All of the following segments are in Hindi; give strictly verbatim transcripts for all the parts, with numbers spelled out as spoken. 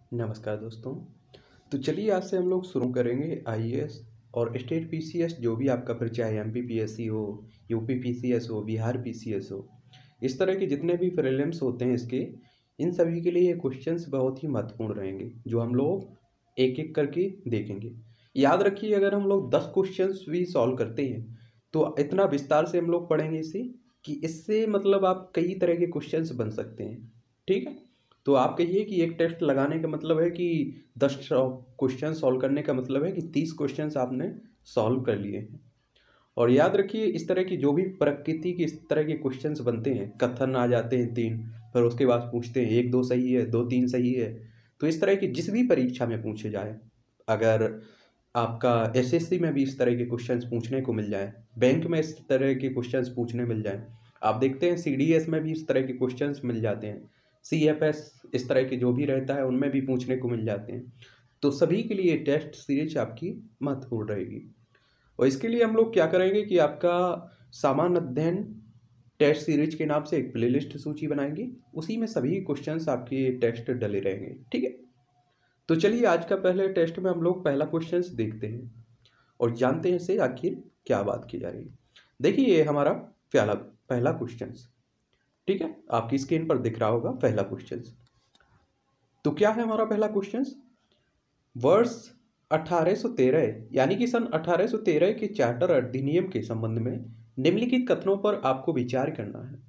नमस्कार दोस्तों। तो चलिए आज से हम लोग शुरू करेंगे आईएएस और स्टेट पीसीएस, जो भी आपका परिचय है, एमपी पीएससी हो, यूपी पीसीएस हो, बिहार पीसीएस हो, इस तरह के जितने भी प्रीलिम्स होते हैं इसके, इन सभी के लिए ये क्वेश्चंस बहुत ही महत्वपूर्ण रहेंगे, जो हम लोग एक एक करके देखेंगे। याद रखिए, अगर हम लोग दस क्वेश्चंस भी सॉल्व करते हैं तो इतना विस्तार से हम लोग पढ़ेंगे इसे कि इससे मतलब आप कई तरह के क्वेश्चंस बन सकते हैं। ठीक है, तो आप कहिए कि एक टेस्ट लगाने का मतलब है कि दस क्वेश्चन सॉल्व करने का मतलब है कि तीस क्वेश्चंस आपने सॉल्व कर लिए हैं। और याद रखिए, इस तरह की जो भी प्रकृति की इस तरह के क्वेश्चंस बनते हैं, कथन आ जाते हैं तीन, फिर उसके बाद पूछते हैं एक दो सही है, दो तीन सही है। तो इस तरह की जिस भी परीक्षा में पूछे जाए, अगर आपका एसएससी में भी इस तरह के क्वेश्चंस पूछने को मिल जाए, बैंक में इस तरह के क्वेश्चंस पूछने मिल जाए, आप देखते हैं सीडीएस में भी इस तरह के क्वेश्चंस मिल जाते हैं, सीएफएस इस तरह के जो भी रहता है उनमें भी पूछने को मिल जाते हैं। तो सभी के लिए टेस्ट सीरीज आपकी महत्वपूर्ण रहेगी। और इसके लिए हम लोग क्या करेंगे कि आपका सामान्य अध्ययन टेस्ट सीरीज के नाम से एक प्लेलिस्ट सूची बनाएंगे, उसी में सभी क्वेश्चंस आपके टेस्ट डले रहेंगे। ठीक है, तो चलिए आज का पहले टेस्ट में हम लोग पहला क्वेश्चंस देखते हैं और जानते हैं इसे आखिर क्या बात की जा रही है। देखिए, ये हमारा पहला पहला क्वेश्चंस, ठीक है, आपकी स्क्रीन पर दिख रहा होगा पहला क्वेश्चंस। तो क्या है हमारा पहला क्वेश्चंस? वर्ष अठारह सौ तेरह यानी कि सन अठारह सौ तेरह के चार्टर अधिनियम के संबंध में निम्नलिखित कथनों पर आपको विचार करना है।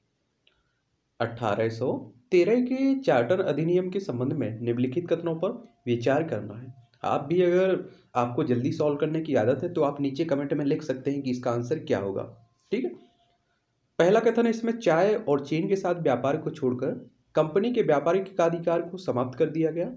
अठारह सौ तेरह के चार्टर अधिनियम के संबंध में निम्नलिखित कथनों पर विचार करना है। आप भी अगर आपको जल्दी सॉल्व करने की आदत है तो आप नीचे कमेंट में लिख सकते हैं कि इसका आंसर क्या होगा। ठीक है, पहला कथन है इसमें, चाय और चीन के साथ व्यापार को छोड़कर कंपनी के व्यापारिक एकाधिकार को समाप्त कर दिया गया।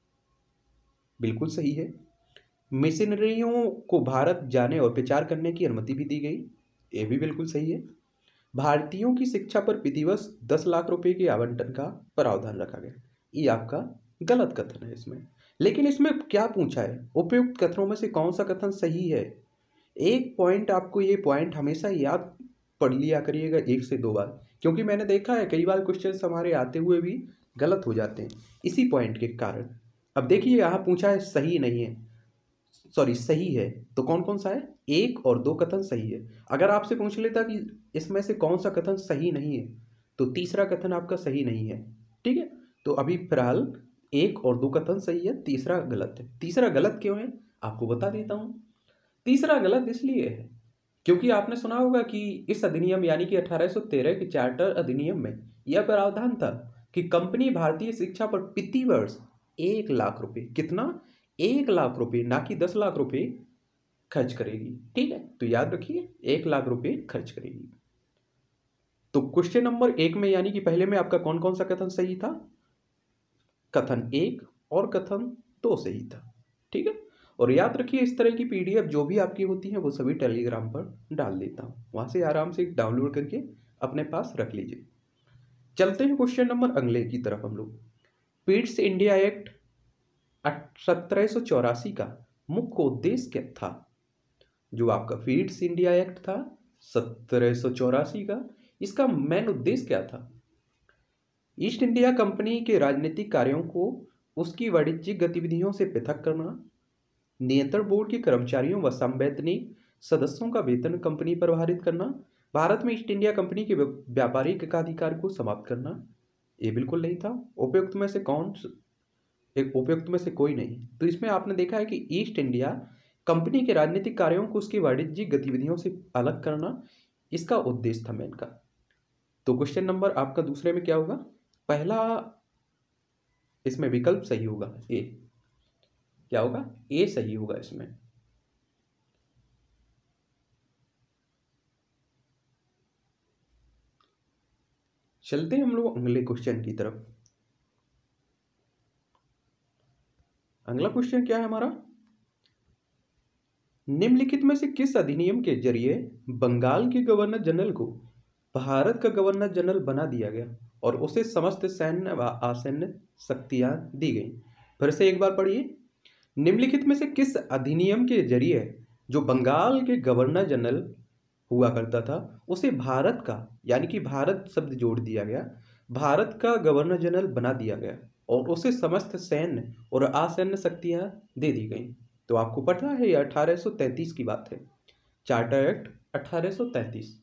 बिल्कुल सही है। मिशनरियों को भारत जाने और प्रचार करने की अनुमति भी दी गई। ये भी बिल्कुल सही है। भारतीयों की शिक्षा पर विधिवत दस लाख रुपए के आवंटन का प्रावधान रखा गया। ये आपका गलत कथन है इसमें। लेकिन इसमें क्या पूछा है, उपयुक्त कथनों में से कौन सा कथन सही है? एक पॉइंट आपको, ये पॉइंट हमेशा याद पढ़ लिया करिएगा एक से दो बार, क्योंकि मैंने देखा है कई बार क्वेश्चन हमारे आते हुए भी गलत हो जाते हैं इसी पॉइंट के कारण। अब देखिए, यहाँ पूछा है सही नहीं है, सॉरी सही है, तो कौन कौन सा है? एक और दो कथन सही है। अगर आपसे पूछ लेता कि इसमें से कौन सा कथन सही नहीं है, तो तीसरा कथन आपका सही नहीं है। ठीक है, तो अभी फिलहाल एक और दो कथन सही है, तीसरा गलत है। तीसरा गलत क्यों है आपको बता देता हूँ। तीसरा गलत इसलिए है क्योंकि आपने सुना होगा कि इस अधिनियम यानी कि अठारह सौ तेरह के चार्टर अधिनियम में यह प्रावधान था कि कंपनी भारतीय शिक्षा पर प्रति वर्ष एक लाख रुपए, कितना? एक लाख रुपए, ना कि दस लाख रुपए खर्च करेगी। ठीक है, तो याद रखिए एक लाख रुपए खर्च करेगी। तो क्वेश्चन नंबर एक में यानी कि पहले में आपका कौन कौन सा कथन सही था? कथन एक और कथन दो सही था। ठीक है, और याद रखिए इस तरह की पीडीएफ जो भी आपकी होती है वो सभी टेलीग्राम पर डाल देता हूँ, वहां से आराम से डाउनलोड करके अपने पास रख लीजिए। चलते हैं क्वेश्चन नंबर अगले की तरफ हम लोग। पिट्स इंडिया एक्ट सत्रह सौ चौरासी का मुख्य उद्देश्य क्या था? जो आपका पिट्स इंडिया एक्ट था सत्रह सौ चौरासी का, इसका मेन उद्देश्य क्या था? ईस्ट इंडिया कंपनी के राजनीतिक कार्यों को उसकी वाणिज्यिक गतिविधियों से पृथक करना, नियंत्रण बोर्ड के कर्मचारियों व संवैधानिक सदस्यों का वेतन कंपनी पर पारित करना, भारत में ईस्ट इंडिया कंपनी के व्यापारिक एकाधिकार को समाप्त करना। ये बिल्कुल नहीं था। उपयुक्त में से कौन एक उपयुक्त में से कोई नहीं। तो इसमें आपने देखा है कि ईस्ट इंडिया कंपनी के राजनीतिक कार्यों को उसकी वाणिज्यिक गतिविधियों से अलग करना इसका उद्देश्य था मेन का। तो क्वेश्चन नंबर आपका दूसरे में क्या होगा? पहला इसमें विकल्प सही होगा, ए। क्या होगा? ए सही होगा इसमें। चलते हैं हम लोग अगले क्वेश्चन की तरफ। अगला क्वेश्चन क्या है हमारा? निम्नलिखित में से किस अधिनियम के जरिए बंगाल के गवर्नर जनरल को भारत का गवर्नर जनरल बना दिया गया और उसे समस्त सैन्य व असैन्य शक्तियां दी गई? फिर से एक बार पढ़िए। निम्नलिखित में से किस अधिनियम के जरिए जो बंगाल के गवर्नर जनरल हुआ करता था उसे भारत का, यानी कि भारत शब्द जोड़ दिया गया, भारत का गवर्नर जनरल बना दिया गया और उसे समस्त सैन्य और असैन्य शक्तियां दे दी गई। तो आपको पता है ये अठारह सौ तैंतीस की बात है, चार्टर एक्ट अठारह सौ तैंतीस।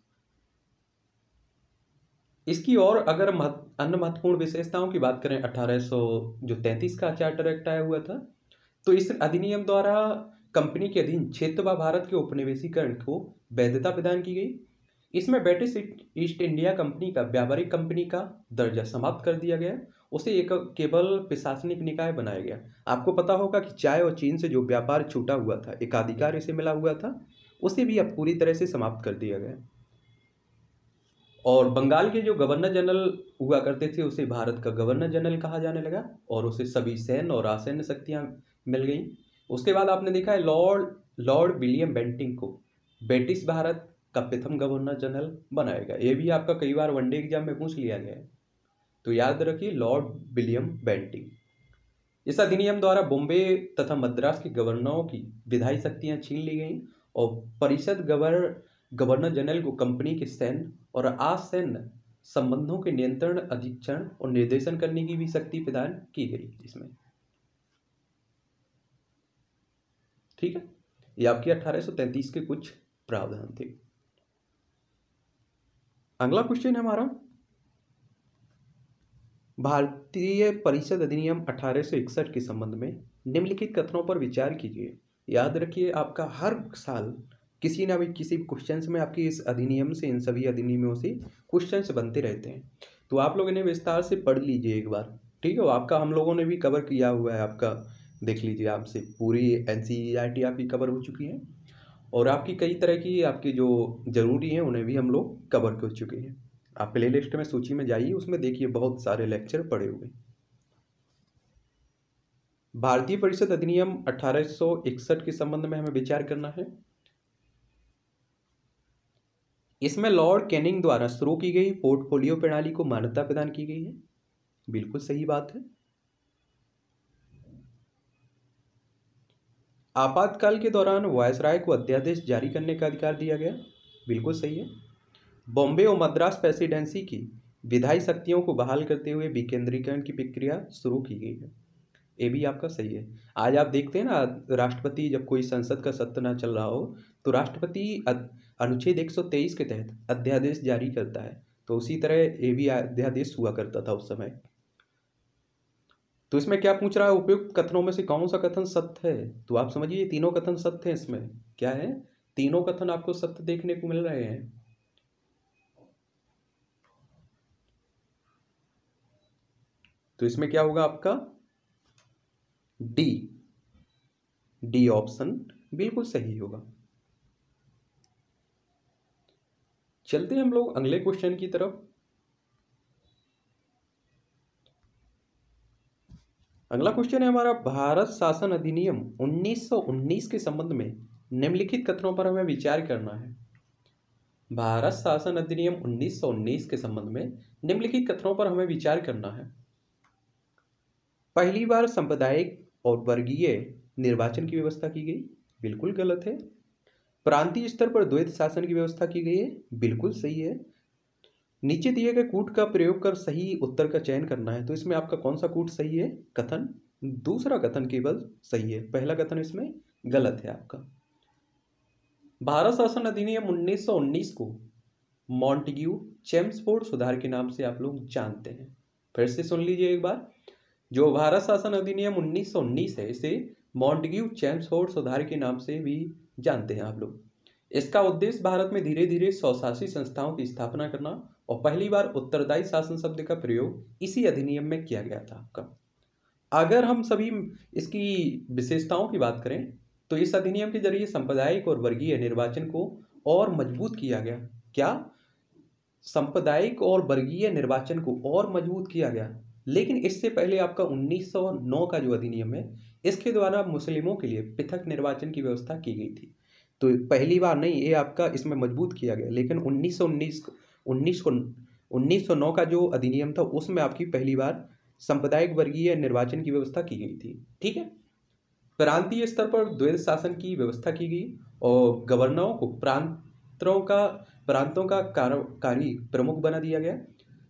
इसकी और अगर महत, अन्य महत्वपूर्ण विशेषताओं की बात करें, अठारह सौ जो तैंतीस का चार्टर एक्ट आया हुआ था, तो इस अधिनियम द्वारा कंपनी के अधीन क्षेत्र व भारत के उपनिवेशीकरण को वैधता प्रदान की गई। इसमें ब्रिटिश ईस्ट इंडिया कंपनी का व्यापारिक कंपनी का दर्जा समाप्त कर दिया गया, उसे एक केवल प्रशासनिक निकाय बनाया गया। आपको पता होगा कि चाय और चीन से जो व्यापार छूटा हुआ था, एकाधिकार इसे मिला हुआ था, उसे भी अब पूरी तरह से समाप्त कर दिया गया। और बंगाल के जो गवर्नर जनरल हुआ करते थे उसे भारत का गवर्नर जनरल कहा जाने लगा, और उसे सभी सैन्य और असैन्य शक्तियां मिल गई। उसके बाद आपने देखा है लॉर्ड लॉर्ड विलियम बेंटिंग को ब्रिटिश भारत का प्रथम गवर्नर जनरल बनाया गया। ये भी आपका कई बार वनडे एग्जाम में पूछ लिया गया है, तो याद रखिए लॉर्ड विलियम बेंटिंग। इस अधिनियम द्वारा बॉम्बे तथा मद्रास के गवर्नरों की विधायी शक्तियां छीन ली गई, और परिषद गवर्नर गवर्नर जनरल को कंपनी के सैन्य और असैन्य संबंधों के नियंत्रण, अधीक्षण और निर्देशन करने की भी शक्ति प्रदान की गई इसमें। ठीक है, ये आपके अठारह सौ तैंतीस के कुछ प्रावधान थे। अगला क्वेश्चन है हमारा, भारतीय परिषद अधिनियम अठारह सौ इकसठ के संबंध में निम्नलिखित कथनों पर विचार कीजिए। याद रखिए आपका हर साल किसी ना भी किसी क्वेश्चंस में आपकी इस अधिनियम से, इन सभी अधिनियमों से क्वेश्चंस बनते रहते हैं, तो आप लोग इन्हें विस्तार से पढ़ लीजिए एक बार। ठीक है, आपका हम लोगों ने भी कवर किया हुआ है, आपका देख लीजिए, आपसे पूरी एनसीईआरटी आपकी कवर हो चुकी है, और आपकी कई तरह की आपकी जो जरूरी हैं उन्हें भी हम लोग कवर कर चुके हैं। आप प्ले लिस्ट में सूची में जाइए, उसमें देखिए बहुत सारे लेक्चर पड़े हुए। भारतीय परिषद अधिनियम अठारह सौ इकसठ के संबंध में हमें विचार करना है। इसमें लॉर्ड कैनिंग द्वारा शुरू की गई पोर्टफोलियो प्रणाली को मान्यता प्रदान की गई है। बिल्कुल सही बात है। आपातकाल के दौरान वायसराय को अध्यादेश जारी करने का अधिकार दिया गया। बिल्कुल सही है। बॉम्बे और मद्रास प्रेसिडेंसी की विधायी शक्तियों को बहाल करते हुए विकेंद्रीकरण की प्रक्रिया शुरू की गई है। ये भी आपका सही है। आज आप देखते हैं ना, राष्ट्रपति जब कोई संसद का सत्र ना चल रहा हो तो राष्ट्रपति अनुच्छेद एक सौ तेईस के तहत अध्यादेश जारी करता है, तो उसी तरह ये भी अध्यादेश हुआ करता था उस समय। तो इसमें क्या पूछ रहा है, उपयुक्त कथनों में से कौन सा कथन सत्य है? तो आप समझिए तीनों कथन सत्य हैं। इसमें क्या है, तीनों कथन आपको सत्य देखने को मिल रहे हैं। तो इसमें क्या होगा आपका, डी डी ऑप्शन बिल्कुल सही होगा। चलते हैं हम लोग अगले क्वेश्चन की तरफ। अगला क्वेश्चन है हमारा, भारत शासन अधिनियम उन्नीस सौ उन्नीस के संबंध में निम्नलिखित कथनों पर हमें विचार करना है। भारत शासन अधिनियम उन्नीस सौ उन्नीस के संबंध में निम्नलिखित कथनों पर हमें विचार करना है। पहली बार सांप्रदायिक और वर्गीय निर्वाचन की व्यवस्था की गई। बिल्कुल गलत है। प्रांतीय स्तर पर द्वैत शासन की व्यवस्था की गई है। बिल्कुल सही है। नीचे दिए गए कूट का प्रयोग कर सही उत्तर का चयन करना है। तो इसमें आपका कौन सा कूट सही है? कथन, दूसरा कथन केवल सही है, पहला कथन इसमें गलत है आपका। भारत शासन अधिनियम उन्नीस सौ उन्नीस को मॉन्टेग्यू चेम्सफोर्ड सुधार के नाम से आप लोग जानते हैं। फिर से सुन लीजिए एक बार, जो भारत शासन अधिनियम उन्नीस सौ उन्नीस है इसे मॉन्टेग्यू चेम्सफोर्ड सुधार के नाम से भी जानते हैं आप लोग। इसका उद्देश्य भारत में धीरे धीरे स्वशासी संस्थाओं की स्थापना करना, और पहली बार उत्तरदायी शासन शब्द का प्रयोग इसी अधिनियम में किया गया था आपका। अगर हम सभी इसकी विशेषताओं की बात करें तो इस अधिनियम के जरिए सांप्रदायिक और वर्गीय निर्वाचन को और मजबूत किया गया। क्या? सांप्रदायिक और वर्गीय निर्वाचन को और मजबूत किया गया। लेकिन इससे पहले आपका उन्नीस सौ नौ का जो अधिनियम है, इसके द्वारा मुस्लिमों के लिए पृथक निर्वाचन की व्यवस्था की गई थी। तो पहली बार नहीं, ये आपका इसमें मजबूत किया गया। लेकिन उन्नीस सौ उन्नीस उन्नीस को उन्नीस सौ नौ का जो अधिनियम था उसमें आपकी पहली बार सांप्रदायिक वर्गीय निर्वाचन की व्यवस्था की गई थी। ठीक है। प्रांतीय स्तर पर द्वैत शासन की व्यवस्था की गई, और गवर्नरों को प्रांतों का प्रांतों का कार्यकारी प्रमुख बना दिया गया।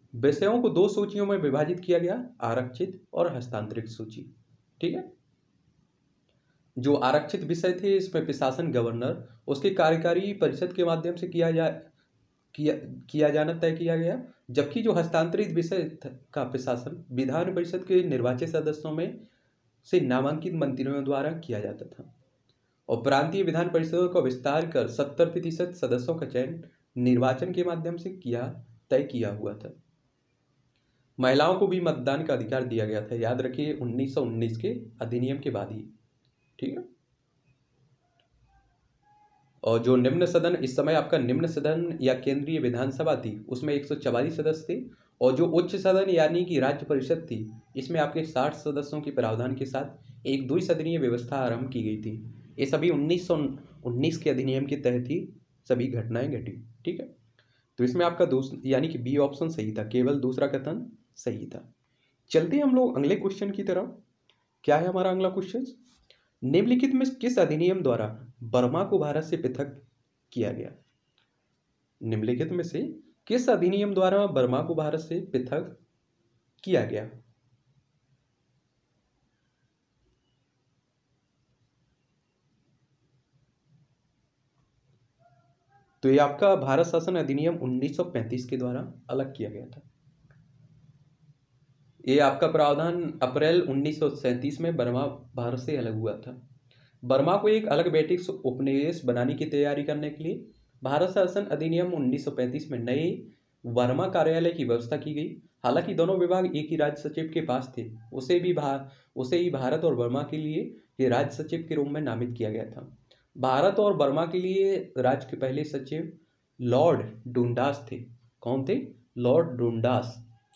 विषयों को दो सूचियों में विभाजित किया गया, आरक्षित और हस्तांतरित सूची। ठीक है, जो आरक्षित विषय थे इसमें प्रशासन गवर्नर उसके कार्यकारी परिषद के माध्यम से किया जा किया किया जाना तय किया गया, जबकि जो हस्तांतरित विषय का प्रशासन विधान परिषद के निर्वाचित सदस्यों में से नामांकित मंत्रियों द्वारा किया जाता था। और प्रांतीय विधान परिषदों का विस्तार कर सत्तर प्रतिशत सदस्यों का चयन निर्वाचन के माध्यम से किया तय किया हुआ था। महिलाओं को भी मतदान का अधिकार दिया गया था, याद रखिए उन्नीस सौ उन्नीस के अधिनियम के बाद ही। ठीक है, और जो निम्न सदन इस समय आपका निम्न सदन या केंद्रीय विधानसभा थी उसमें एक सौ चवालीस सदस्य थे, और जो उच्च सदन यानी कि राज्य परिषद थी इसमें आपके साठ सदस्यों के प्रावधान के साथ एक द्विसदनीय व्यवस्था आरंभ की गई थी। ये सभी उन्नीस सौ उन्नीस के अधिनियम के तहत ही सभी घटनाएं घटी। ठीक है, तो इसमें आपका दूसरा यानी कि बी ऑप्शन सही था, केवल दूसरा कथन सही था। चलते हैं हम लोग अगले क्वेश्चन की तरफ। क्या है हमारा अगला क्वेश्चन? निम्नलिखित में किस अधिनियम द्वारा बर्मा को भारत से पृथक किया गया? निम्नलिखित में से किस अधिनियम द्वारा बर्मा को भारत से पृथक किया गया? तो ये आपका भारत शासन अधिनियम उन्नीस सौ पैंतीस के द्वारा अलग किया गया था। ये आपका प्रावधान अप्रैल उन्नीस सौ सैंतीस में बर्मा भारत से अलग हुआ था। बर्मा को एक अलग ब्रिटिश उपनिवेश बनाने की तैयारी करने के लिए भारत शासन अधिनियम उन्नीस सौ पैंतीस में नए बर्मा कार्यालय की व्यवस्था की गई। हालांकि दोनों विभाग एक ही राज्य सचिव के पास थे, उसे भी भा उसे ही भारत और बर्मा के लिए ये राज्य सचिव के रूप में नामित किया गया था। भारत और बर्मा के लिए राज्य के पहले सचिव लॉर्ड डुंडास थे। कौन थे? Lord Dundas.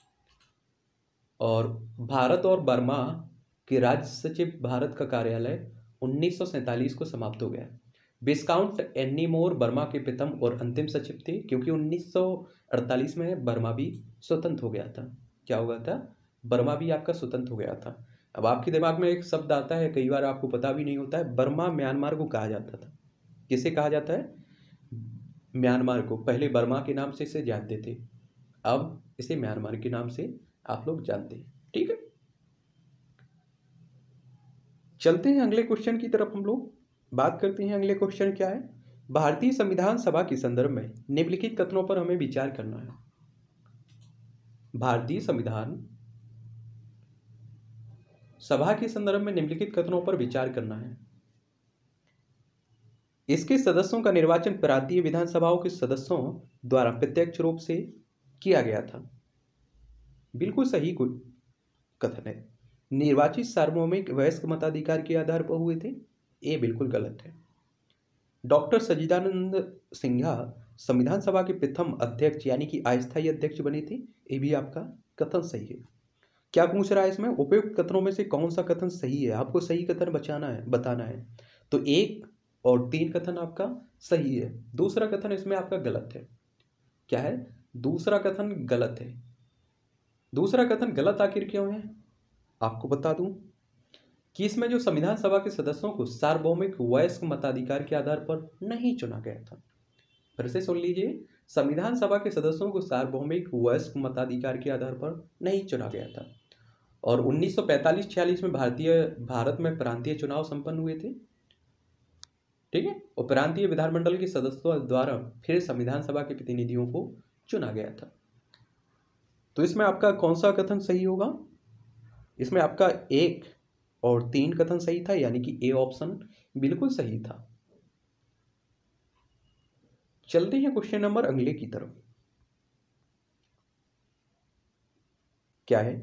और भारत और बर्मा के राज्य सचिव भारत का कार्यालय उन्नीस सौ सैंतालीस को समाप्त हो गया। विस्काउंट एनीमोर बर्मा के प्रथम और अंतिम सचिव थे, क्योंकि उन्नीस सौ अड़तालीस में बर्मा भी स्वतंत्र हो गया था। क्या हो गया था? बर्मा भी आपका स्वतंत्र हो गया था। अब आपके दिमाग में एक शब्द आता है, कई बार आपको पता भी नहीं होता है, बर्मा म्यांमार को कहा जाता था। किसे कहा जाता है? म्यांमार को। पहले बर्मा के नाम से इसे जानते थे, अब इसे म्यांमार के नाम से आप लोग जानते हैं। ठीक है, चलते हैं अगले क्वेश्चन की तरफ। हम लोग बात करते हैं अगले क्वेश्चन क्या है। भारतीय संविधान सभा के संदर्भ में निम्नलिखित कथनों पर हमें विचार करना है। भारतीय संविधान सभा के संदर्भ में निम्नलिखित कथनों पर विचार करना है। इसके सदस्यों का निर्वाचन प्रांतीय विधानसभाओं के सदस्यों द्वारा प्रत्यक्ष रूप से किया गया था। बिल्कुल सही कथन है। निर्वाचित सार्वभौमिक वयस्क मताधिकार के आधार पर हुए थे, ये बिल्कुल गलत है। डॉक्टर सच्चिदानंद सिन्हा संविधान सभा के प्रथम अध्यक्ष यानी कि अस्थायी अध्यक्ष बने थे, ये भी आपका कथन सही है। क्या पूछ रहा है इसमें? उपयुक्त कथनों में से कौन सा कथन सही है? आपको सही कथन बचाना है, बताना है। तो एक और तीन कथन आपका सही है, दूसरा कथन इसमें आपका गलत है। क्या है? दूसरा कथन गलत है। दूसरा कथन गलत आखिर क्यों है? आपको बता दूं कि इसमें जो संविधान सभा के सदस्यों को सार्वभौमिक वयस्क मताधिकार के आधार पर नहीं चुना गया था। फिर से सुन लीजिए, संविधान सभा के सदस्यों को सार्वभौमिक वयस्क मताधिकार के आधार पर नहीं चुना गया था। और उन्नीस सौ पैंतालीस छियालीस में भारतीय भारत में प्रांतीय चुनाव संपन्न हुए थे। ठीक है, और प्रांतीय विधानमंडल के सदस्यों द्वारा फिर संविधान सभा के प्रतिनिधियों को चुना गया था। तो इसमें आपका कौन सा कथन सही होगा? इसमें आपका एक और तीन कथन सही था, यानी कि ए ऑप्शन बिल्कुल सही था। चलते हैं क्वेश्चन नंबर अगले की तरफ। क्या है?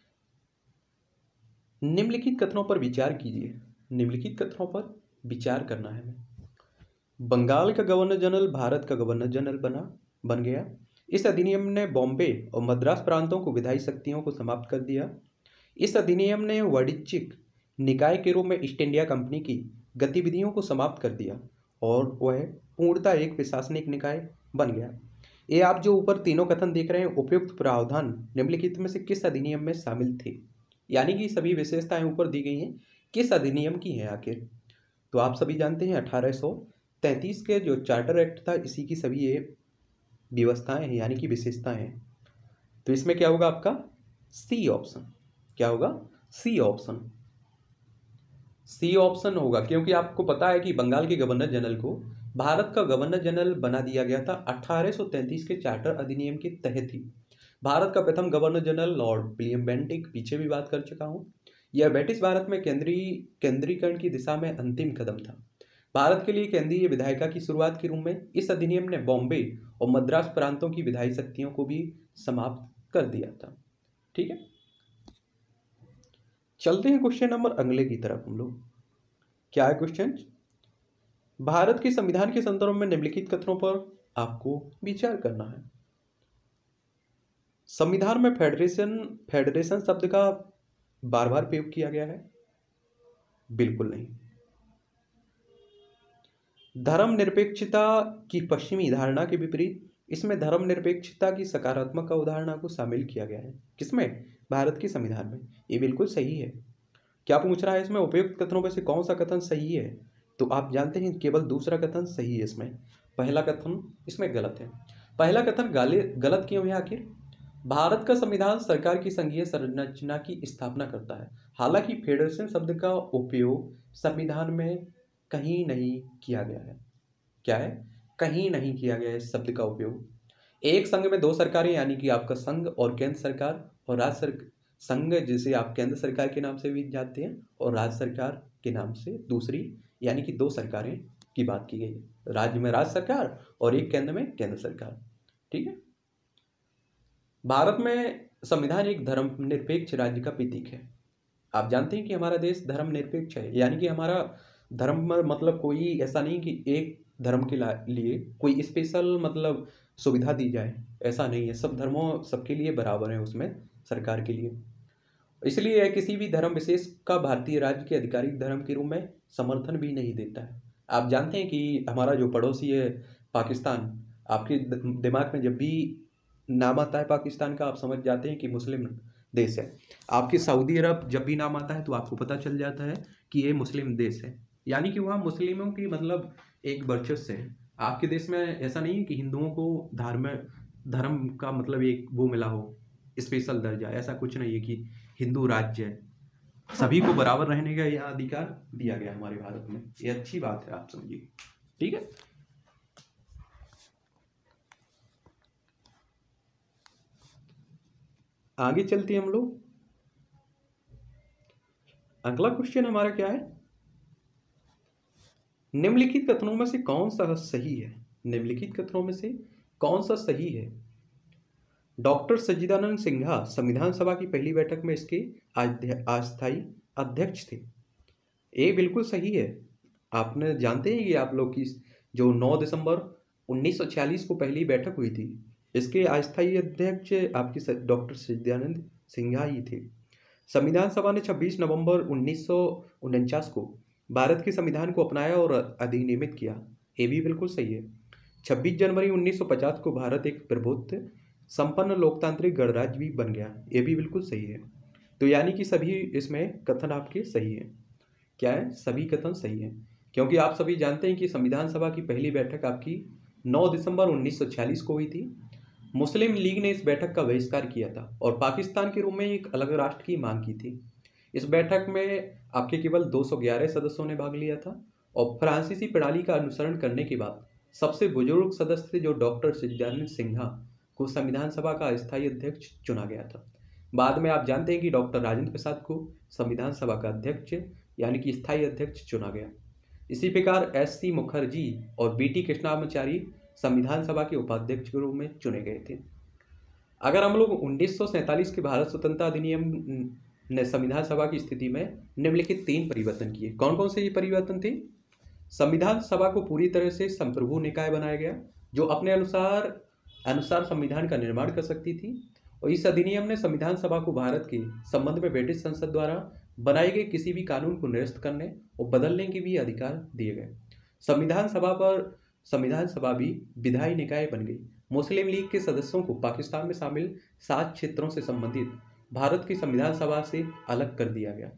निम्नलिखित कथनों पर विचार कीजिए। निम्नलिखित कथनों पर विचार करना है हमें। बंगाल का गवर्नर जनरल भारत का गवर्नर जनरल बना बन गया। इस अधिनियम ने बॉम्बे और मद्रास प्रांतों को विधायी शक्तियों को समाप्त कर दिया। इस अधिनियम ने वाणिज्यिक निकाय के रूप में ईस्ट इंडिया कंपनी की गतिविधियों को समाप्त कर दिया और वह पूर्णतः एक प्रशासनिक निकाय बन गया। ये आप जो ऊपर तीनों कथन देख रहे हैं, उपयुक्त प्रावधान निम्नलिखित में से किस अधिनियम में शामिल थे? यानी कि सभी विशेषताएं ऊपर दी गई हैं, किस अधिनियम की हैं आखिर? तो आप सभी जानते हैं अठारह सौ तैंतीस के जो चार्टर एक्ट था, इसी की सभी ये व्यवस्थाएं हैं यानी कि विशेषताएं हैं। तो इसमें क्या होगा आपका सी ऑप्शन। क्या होगा? C option. सी ऑप्शन होगा, क्योंकि आपको पता है कि बंगाल के गवर्नर जनरल को भारत का गवर्नर जनरल बना दिया गया था अठारह सौ तैंतीस के चार्टर अधिनियम के तहत ही। भारत का प्रथम governor general Lord William Bentinck, पीछे भी बात कर चुका हूँ। यह ब्रिटिश भारत में केंद्रीय केंद्रीकरण की दिशा में अंतिम कदम था। भारत के लिए केंद्रीय विधायिका की शुरुआत के रूप में इस अधिनियम ने बॉम्बे और मद्रास प्रांतों की विधायी शक्तियों को भी समाप्त कर दिया था। ठीक है, चलते हैं क्वेश्चन नंबर अगले की तरफ हम लोग। क्या है क्वेश्चन? भारत के संविधान के संदर्भ में निम्नलिखित कथनों पर आपको विचार करना है। संविधान में फेडरेशन फेडरेशन शब्द का बार बार प्रयोग किया गया है? बिल्कुल नहीं। धर्मनिरपेक्षता की पश्चिमी धारणा के विपरीत इसमें धर्मनिरपेक्षता की सकारात्मक अवधारणा को शामिल किया गया है। किसमें? भारत के संविधान में। ये बिल्कुल सही है। क्या पूछ रहा है इसमें उपयुक्त कथनों में से कौन सा कथन सही है? तो आप जानते हैं केवल दूसरा कथन सही है इसमें, पहला कथन इसमें गलत है। पहला कथन गलत क्यों है आखिर? भारत का संविधान सरकार की संघीय संरचना की स्थापना करता है। हालांकि फेडरेशन शब्द का उपयोग संविधान में कहीं नहीं किया गया है। क्या है? कहीं नहीं किया गया है इस शब्द का उपयोग। एक संघ में दो सरकारें, यानी कि आपका संघ और केंद्र सरकार, और राज्य सरकार, संघ जिसे आप केंद्र सरकार के नाम से भी जानते हैं और राज्य सरकार के नाम से दूसरी, यानी कि दो सरकारें की बात की गई है। राज्य में राज्य सरकार और एक केंद्र में केंद्र सरकार। ठीक है, भारत में संविधान एक धर्मनिरपेक्ष राज्य का प्रतीक है। आप जानते हैं कि हमारा देश धर्मनिरपेक्ष है, यानी कि हमारा धर्म मतलब कोई ऐसा नहीं कि एक धर्म के लिए कोई स्पेशल मतलब सुविधा दी जाए, ऐसा नहीं है। सब धर्मों सबके लिए बराबर है उसमें, सरकार के लिए। इसलिए यह किसी भी धर्म विशेष का भारतीय राज्य के आधिकारिक धर्म के रूप में समर्थन भी नहीं देता है। आप जानते हैं कि हमारा जो पड़ोसी है पाकिस्तान, आपके दिमाग में जब भी नाम आता है पाकिस्तान का, आप समझ जाते हैं कि मुस्लिम देश है। आपके सऊदी अरब जब भी नाम आता है तो आपको पता चल जाता है कि ये मुस्लिम देश है, यानी कि वहाँ मुस्लिमों की मतलब एक वर्चस्व है। आपके देश में ऐसा नहीं है कि हिंदुओं को धर्म धर्म का मतलब एक वो मिला हो, स्पेशल दर्जा, ऐसा कुछ नहीं है कि हिंदू राज्य है। सभी को बराबर रहने का यह अधिकार दिया गया हमारे भारत में। ये अच्छी बात है, आप समझिए। ठीक है, आगे चलते हैं हम लोग। अगला क्वेश्चन हमारा क्या है? निम्नलिखित कथनों में से कौन सा सही है? निम्नलिखित कथनों में से कौन सा सही है? डॉक्टर सच्चिदानंद सिन्हा संविधान सभा की पहली बैठक में इसके अस्थायी अध्यक्ष थे। ये बिल्कुल सही है। आपने जानते हैं कि आप लोग की जो नौ दिसंबर उन्नीस सौ छियालीस को पहली बैठक हुई थी, इसके अस्थायी अध्यक्ष आपके डॉक्टर सच्चिदानंद सिन्हा ही थे। संविधान सभा ने छब्बीस नवंबर उन्नीस सौ उनचास को भारत के संविधान को अपनाया और अधिनियमित किया। ये भी बिल्कुल सही है। छब्बीस जनवरी उन्नीस सौ पचास को भारत एक प्रभुत्व संपन्न लोकतांत्रिक गणराज्य भी बन गया। ये भी बिल्कुल सही है। तो यानी कि सभी इसमें कथन आपके सही है। क्या है? सभी कथन सही है, क्योंकि आप सभी जानते हैं कि संविधान सभा की पहली बैठक आपकी नौ दिसंबर उन्नीस सौ छियालीस को हुई थी। मुस्लिम लीग ने इस बैठक का बहिष्कार किया था और पाकिस्तान के रूप में एक अलग राष्ट्र की मांग की थी। इस बैठक में आपके केवल दो सौ ग्यारह सदस्यों ने भाग लिया था और फ्रांसीसी प्रणाली का अनुसरण करने के बाद सबसे बुजुर्ग सदस्य थे जो डॉक्टर सच्चिदानंद सिन्हा को संविधान सभा का अस्थायी अध्यक्ष चुना गया था। बाद में आप जानते हैं कि डॉक्टर राजेंद्र प्रसाद को संविधान सभा का अध्यक्ष यानी कि स्थायी अध्यक्ष चुना गया। इसी प्रकार एस सी मुखर्जी और बी टी कृष्णामाचारी संविधान सभा के उपाध्यक्ष के रूप में चुने गए थे। अगर हम लोग उन्नीस सौ सैंतालीस के भारत स्वतंत्रता अधिनियम ने संविधान सभा की स्थिति में निम्नलिखित तीन परिवर्तन किए। कौन कौन से ये परिवर्तन थे? संविधान सभा को पूरी तरह से संप्रभु निकाय बनाया गया जो अपने अनुसार अनुसार संविधान का निर्माण कर सकती थी, और इस अधिनियम ने संविधान सभा को भारत के संबंध में ब्रिटिश संसद द्वारा बनाए गए किसी भी कानून को निरस्त करने और बदलने के भी अधिकार दिए गए। संविधान सभा पर संविधान सभा भी विधायी निकाय बन गई। मुस्लिम लीग के सदस्यों को पाकिस्तान में शामिल सात क्षेत्रों से संबंधित भारत की संविधान सभा से अलग कर दिया गया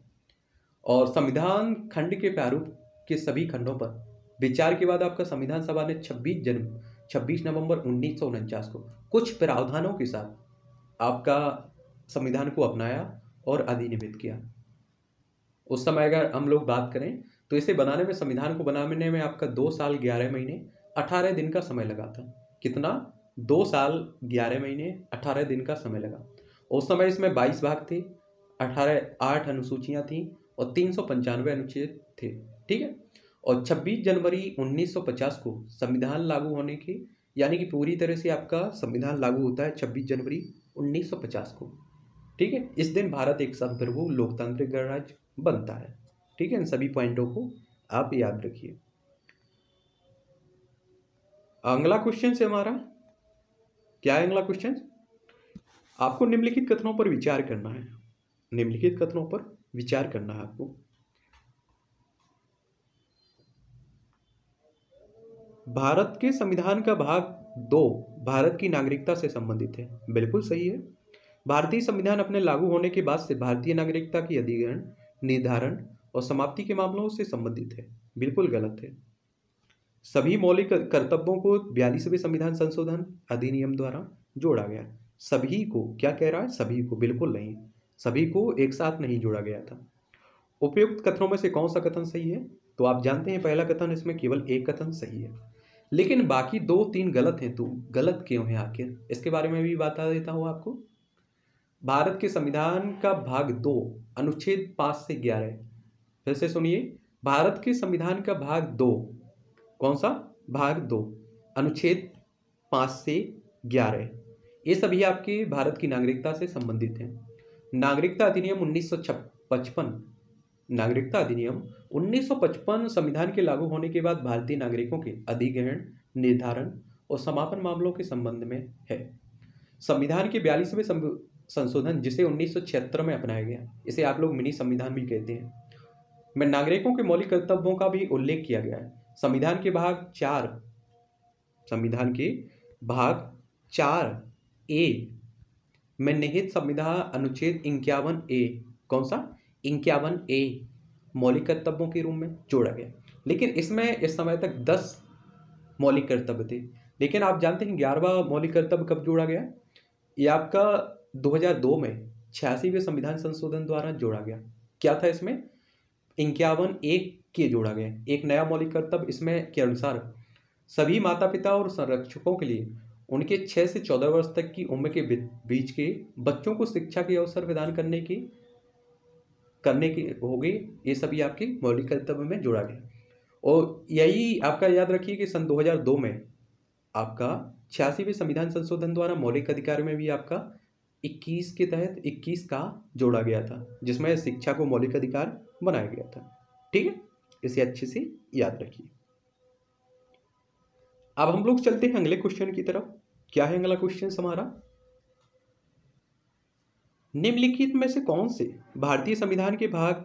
और संविधान खंड के प्रारूप के सभी खंडों पर विचार के बाद आपका संविधान सभा ने छब्बीस जनवरी छब्बीस नवंबर उन्नीस सौ उनचास को कुछ प्रावधानों के साथ आपका संविधान को अपनाया और अधिनियमित किया। उस समय अगर हम लोग बात करें तो इसे बनाने में, संविधान को बनाने में आपका दो साल ग्यारह महीने अठारह दिन का समय लगा था। कितना? दो साल ग्यारह महीने अठारह दिन का समय लगा। उस समय इसमें बाईस भाग थे, अठारह आठ अनुसूचियां थी और तीन सौ पंचानवे अनुच्छेद थे। ठीक है। और छब्बीस जनवरी उन्नीस सौ पचास को संविधान लागू होने के, यानी कि पूरी तरह से आपका संविधान लागू होता है छब्बीस जनवरी उन्नीस सौ पचास को। ठीक है। इस दिन भारत एक संप्रभु लोकतांत्रिक गणराज्य बनता है। ठीक है। इन सभी पॉइंटों को आप याद रखिए। अगला क्वेश्चन से हमारा क्या है? अगला क्वेश्चन, आपको निम्नलिखित कथनों पर विचार करना है। निम्नलिखित कथनों पर विचार करना है आपको। भारत के संविधान का भाग दो भारत की नागरिकता से संबंधित है। बिल्कुल सही है। भारतीय संविधान अपने लागू होने के बाद से भारतीय नागरिकता की अधिग्रहण, निर्धारण और समाप्ति के मामलों से संबंधित है। बिल्कुल गलत है। सभी मौलिक कर्तव्यों को बयालीसवें संविधान संशोधन अधिनियम द्वारा जोड़ा गया। सभी को क्या कह रहा है? सभी को। बिल्कुल नहीं, सभी को एक साथ नहीं जोड़ा गया था। उपयुक्त कथनों में से कौन सा कथन सही है? तो आप जानते हैं पहला कथन, इसमें केवल एक कथन सही है, लेकिन बाकी दो तीन गलत हैं। तो गलत क्यों है आखिर, इसके बारे में भी बता देता हूं आपको। भारत के संविधान का भाग दो अनुच्छेद पांच से ग्यारह, फिर से सुनिए, भारत के संविधान का भाग दो, कौन सा भाग दो, अनुच्छेद पांच से ग्यारह, ये सभी आपके भारत की नागरिकता से संबंधित हैं। नागरिकता अधिनियम उन्नीस सौ पचपन नागरिकता अधिनियम उन्नीस सौ पचपन संविधान के लागू होने के बाद भारतीय नागरिकों के अधिग्रहण, निर्धारण और समापन मामलों के संबंध में है। संविधान के बयालीसवें संशोधन, जिसे उन्नीस सौ छिहत्तर में अपनाया गया, इसे आप लोग मिनी संविधान भी कहते हैं, में नागरिकों के मौलिक कर्तव्यों का भी उल्लेख किया गया है। संविधान के भाग चार संविधान के भाग चार ए में निहित संविधान अनुच्छेद इक्यावन ए, कौन सा? इक्यावन ए मौलिक कर्तव्यों के रूप में जोड़ा गया। लेकिन इसमें इस समय तक दस मौलिक कर्तव्य थे, लेकिन आप जानते हैं ग्यारहवां मौलिक कर्तव्य कब जोड़ा गया? ये आपका दो हज़ार दो में छियासीवें संविधान संशोधन द्वारा जोड़ा गया। क्या था इसमें? इक्यावन ए के जोड़ा गया एक नया मौलिक कर्तव्य, इसमें के अनुसार सभी माता पिता और संरक्षकों के लिए उनके छह से चौदह वर्ष तक की उम्र के बीच के बच्चों को शिक्षा के अवसर प्रदान करने की करने की हो गई। ये सभी आपके मौलिक कर्तव्य में जोड़ा गया। और यही आपका याद रखिए कि सन दो हज़ार दो में आपका छियासीवें संविधान संशोधन द्वारा मौलिक अधिकार में भी आपका इक्कीस के तहत इक्कीस का जोड़ा गया था, जिसमें शिक्षा को मौलिक अधिकार बनाया गया था। ठीक है, इसे अच्छे से याद रखिए। अब हम लोग चलते हैं अगले क्वेश्चन की तरफ। क्या है अगला क्वेश्चन हमारा? निम्नलिखित में से कौन से भारतीय संविधान के भाग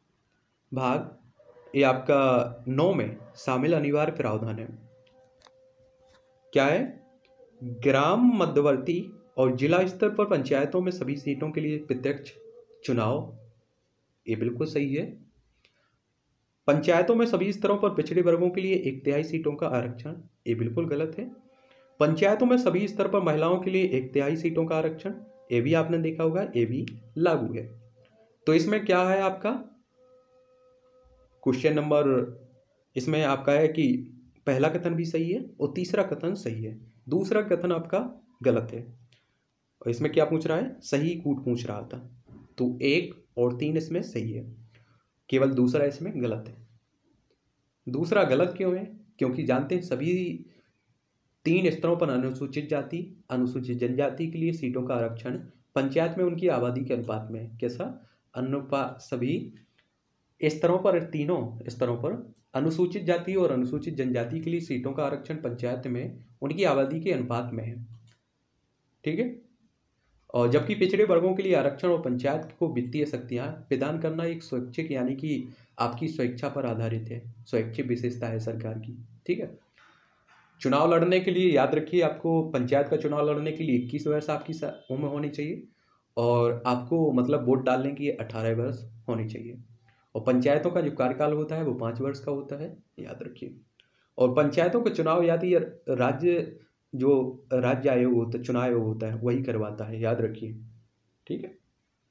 भाग ये आपका नौ में शामिल अनिवार्य प्रावधान है? क्या है? ग्राम मध्यवर्ती और जिला स्तर पर पंचायतों में सभी सीटों के लिए प्रत्यक्ष चुनाव, ये बिल्कुल सही है। पंचायतों में सभी स्तरों पर पिछड़े वर्गों के लिए एक तिहाई सीटों का आरक्षण, ये बिल्कुल गलत है। पंचायतों में सभी स्तर पर महिलाओं के लिए एक तिहाई सीटों का आरक्षण, ये भी आपने देखा होगा, ये भी लागू है। तो इसमें क्या है आपका क्वेश्चन नंबर, इसमें आपका है कि पहला कथन भी सही है और तीसरा कथन सही है, दूसरा कथन आपका गलत है। और इसमें क्या पूछ रहा है? सही कूट पूछ रहा था। तो एक और तीन इसमें सही है, केवल दूसरा इसमें गलत है। दूसरा गलत क्यों है? क्योंकि जानते हैं सभी तीन स्तरों पर अनुसूचित जाति, अनुसूचित जनजाति के लिए सीटों का आरक्षण पंचायत में उनकी आबादी के अनुपात में, कैसा अनुपात, सभी स्तरों पर, तीनों स्तरों पर अनुसूचित जाति और अनुसूचित जनजाति के लिए सीटों का आरक्षण पंचायत में उनकी आबादी के अनुपात में है। ठीक है। और जबकि पिछड़े वर्गों के लिए आरक्षण और पंचायत को वित्तीय शक्तियां प्रदान करना एक स्वैच्छिक, यानी कि आपकी स्वेच्छा पर आधारित है, स्वैच्छिक विशेषता है सरकार की। ठीक है। चुनाव लड़ने के लिए याद रखिए, आपको पंचायत का चुनाव लड़ने के लिए इक्कीस वर्ष आपकी उम्र होनी चाहिए और आपको मतलब वोट डालने की अठारह वर्ष होनी चाहिए। और पंचायतों का जो कार्यकाल होता है वो पाँच वर्ष का होता है, याद रखिए। और पंचायतों का चुनाव यदि राज्य जो राज्य आयोग होता है, चुनाव आयोग होता है, वही करवाता है, याद रखिए। ठीक है,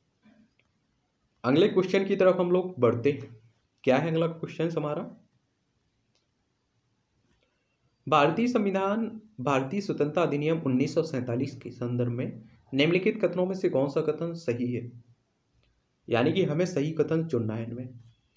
अगले क्वेश्चन की तरफ हम लोग बढ़ते हैं। क्या है अगला क्वेश्चन हमारा? भारतीय संविधान भारतीय स्वतंत्रता अधिनियम उन्नीस सौ सैंतालीस के संदर्भ में निम्नलिखित कथनों में से कौन सा कथन सही है? यानी कि हमें सही कथन चुनना है इनमें।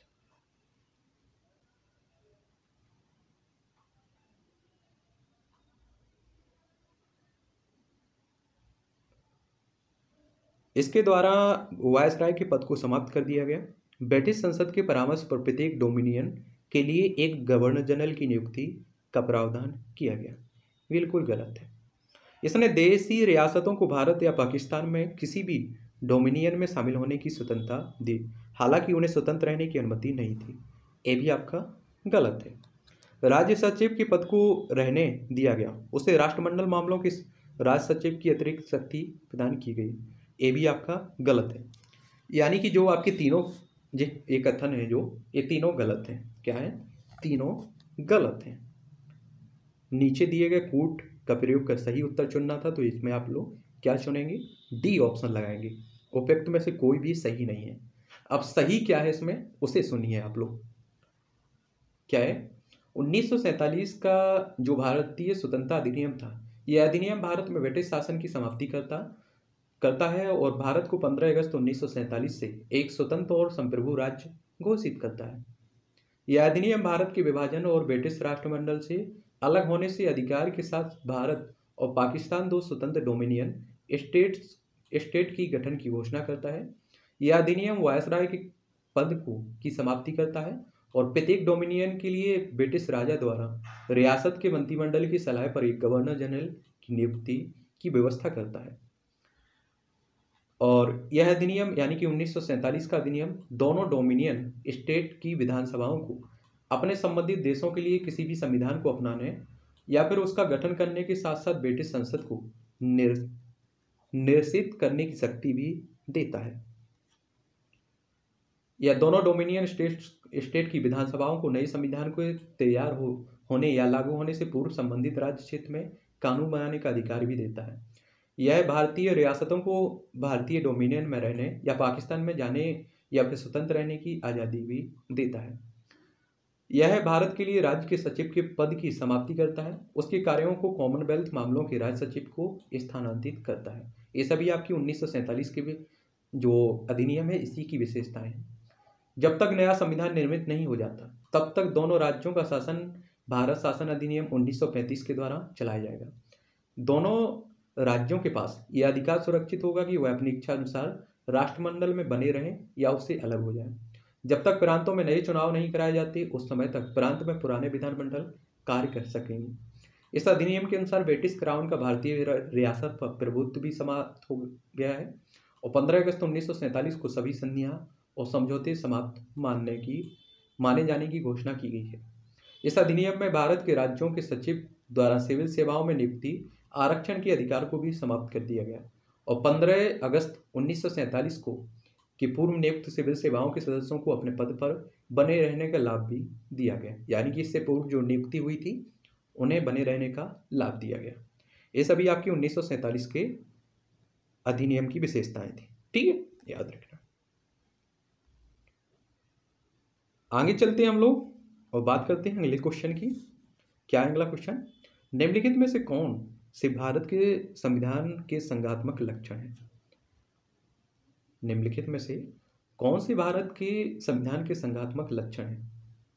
इसके द्वारा वायसराय के पद को समाप्त कर दिया गया। ब्रिटिश संसद के परामर्श पर प्रत्येक डोमिनियन के लिए एक गवर्नर जनरल की नियुक्ति का प्रावधान किया गया। बिल्कुल गलत है। इसने देशी रियासतों को भारत या पाकिस्तान में किसी भी डोमिनियन में शामिल होने की स्वतंत्रता दी, हालांकि उन्हें स्वतंत्र रहने की अनुमति नहीं थी। ये भी आपका गलत है। राज्य सचिव के पद को रहने दिया गया, उसे राष्ट्रमंडल मामलों के राज्य सचिव की अतिरिक्त शक्ति प्रदान की गई। ये भी आपका गलत है। यानी कि जो आपके तीनों जो ये कथन है, जो ये तीनों गलत हैं। क्या है? तीनों गलत हैं। नीचे दिए गए कूट का प्रयोग कर सही उत्तर चुनना था, तो इसमें आप लोग क्या चुनेंगे? डी ऑप्शन लगाएंगे। उपयुक्त में से कोई भी सही नहीं है। अब सही क्या है इसमें, उसे सुनिए आप लोग। क्या है? उन्नीस सौ सैंतालीस का जो भारतीय स्वतंत्रता अधिनियम था, यह अधिनियम भारत में ब्रिटिश शासन की समाप्ति करता करता है और भारत को पंद्रह अगस्त उन्नीस सौ सैंतालीस से एक स्वतंत्र और संप्रभु राज्य घोषित करता है। यह अधिनियम भारत के विभाजन और ब्रिटिश राष्ट्रमंडल से अलग होने से अधिकार के साथ भारत और पाकिस्तान दो स्वतंत्र डोमिनियन स्टेट्स स्टेट की गठन की घोषणा करता है। यह अधिनियम वायसराय के पद को की समाप्ति करता है और प्रत्येक डोमिनियन के लिए ब्रिटिश राजा द्वारा रियासत के मंत्रिमंडल की सलाह पर एक गवर्नर जनरल की नियुक्ति की व्यवस्था करता है। और यह अधिनियम यानी कि उन्नीस सौ सैंतालीस का अधिनियम दोनों डोमिनियन स्टेट की विधानसभाओं को अपने संबंधित देशों के लिए किसी भी संविधान को अपनाने या फिर उसका गठन करने के साथ साथ ब्रिटिश संसद को निर निरसित करने की शक्ति भी देता है। यह दोनों डोमिनियन स्टेट स्टेट की विधानसभाओं को नए संविधान को तैयार हो होने या लागू होने से पूर्व संबंधित राज्य क्षेत्र में कानून बनाने का अधिकार भी देता है। यह भारतीय रियासतों को भारतीय डोमिनियन में रहने या पाकिस्तान में जाने या फिर स्वतंत्र रहने की आज़ादी भी देता है। यह भारत के लिए राज्य के सचिव के पद की समाप्ति करता है। उसके कार्यों को कॉमनवेल्थ मामलों के राज्य सचिव को स्थानांतरित करता है। ये सभी आपकी उन्नीस सौ सैंतालीस के जो अधिनियम है इसी की विशेषताएं हैं। जब तक नया संविधान निर्मित नहीं हो जाता तब तक दोनों राज्यों का शासन भारत शासन अधिनियम उन्नीस सौ पैंतीस के द्वारा चलाया जाएगा। दोनों राज्यों के पास यह अधिकार सुरक्षित होगा कि वह अपनी इच्छा अनुसार राष्ट्रमंडल में बने रहें या उससे अलग हो जाएं। जब तक प्रांतों में नए चुनाव नहीं कराए जाते उस समय तक प्रांत में पुराने विधानमंडल कार्य कर सकेंगे। इस अधिनियम के अनुसार ब्रिटिश क्राउन का भारतीय रियासत पर प्रभुत्व भी समाप्त हो गया है और पंद्रह अगस्त उन्नीस सौ सैंतालीस को सभी संधियां और समझौते समाप्त मानने की माने जाने की घोषणा की गई है। इस अधिनियम में भारत के राज्यों के सचिव द्वारा सिविल सेवाओं में नियुक्ति आरक्षण के अधिकार को भी समाप्त कर दिया गया और पंद्रह अगस्त उन्नीस सौ सैंतालीस को कि पूर्व नियुक्त सिविल सेवाओं के सदस्यों को अपने पद पर बने रहने का लाभ भी दिया गया। यानी कि इससे पूर्व जो नियुक्ति हुई थी उन्हें बने रहने का लाभ दिया गया। ये सभी आपकी उन्नीस सौ सैंतालीस के अधिनियम की विशेषताएं थी। ठीक है, याद रखना। आगे चलते हैं हम लोग और बात करते हैं अगले क्वेश्चन की। क्या है अगला क्वेश्चन? निम्नलिखित में से कौन से भारत के संविधान के संज्ञात्मक लक्षण हैं? निम्नलिखित में से कौन से भारत के संविधान के संज्ञात्मक लक्षण हैं?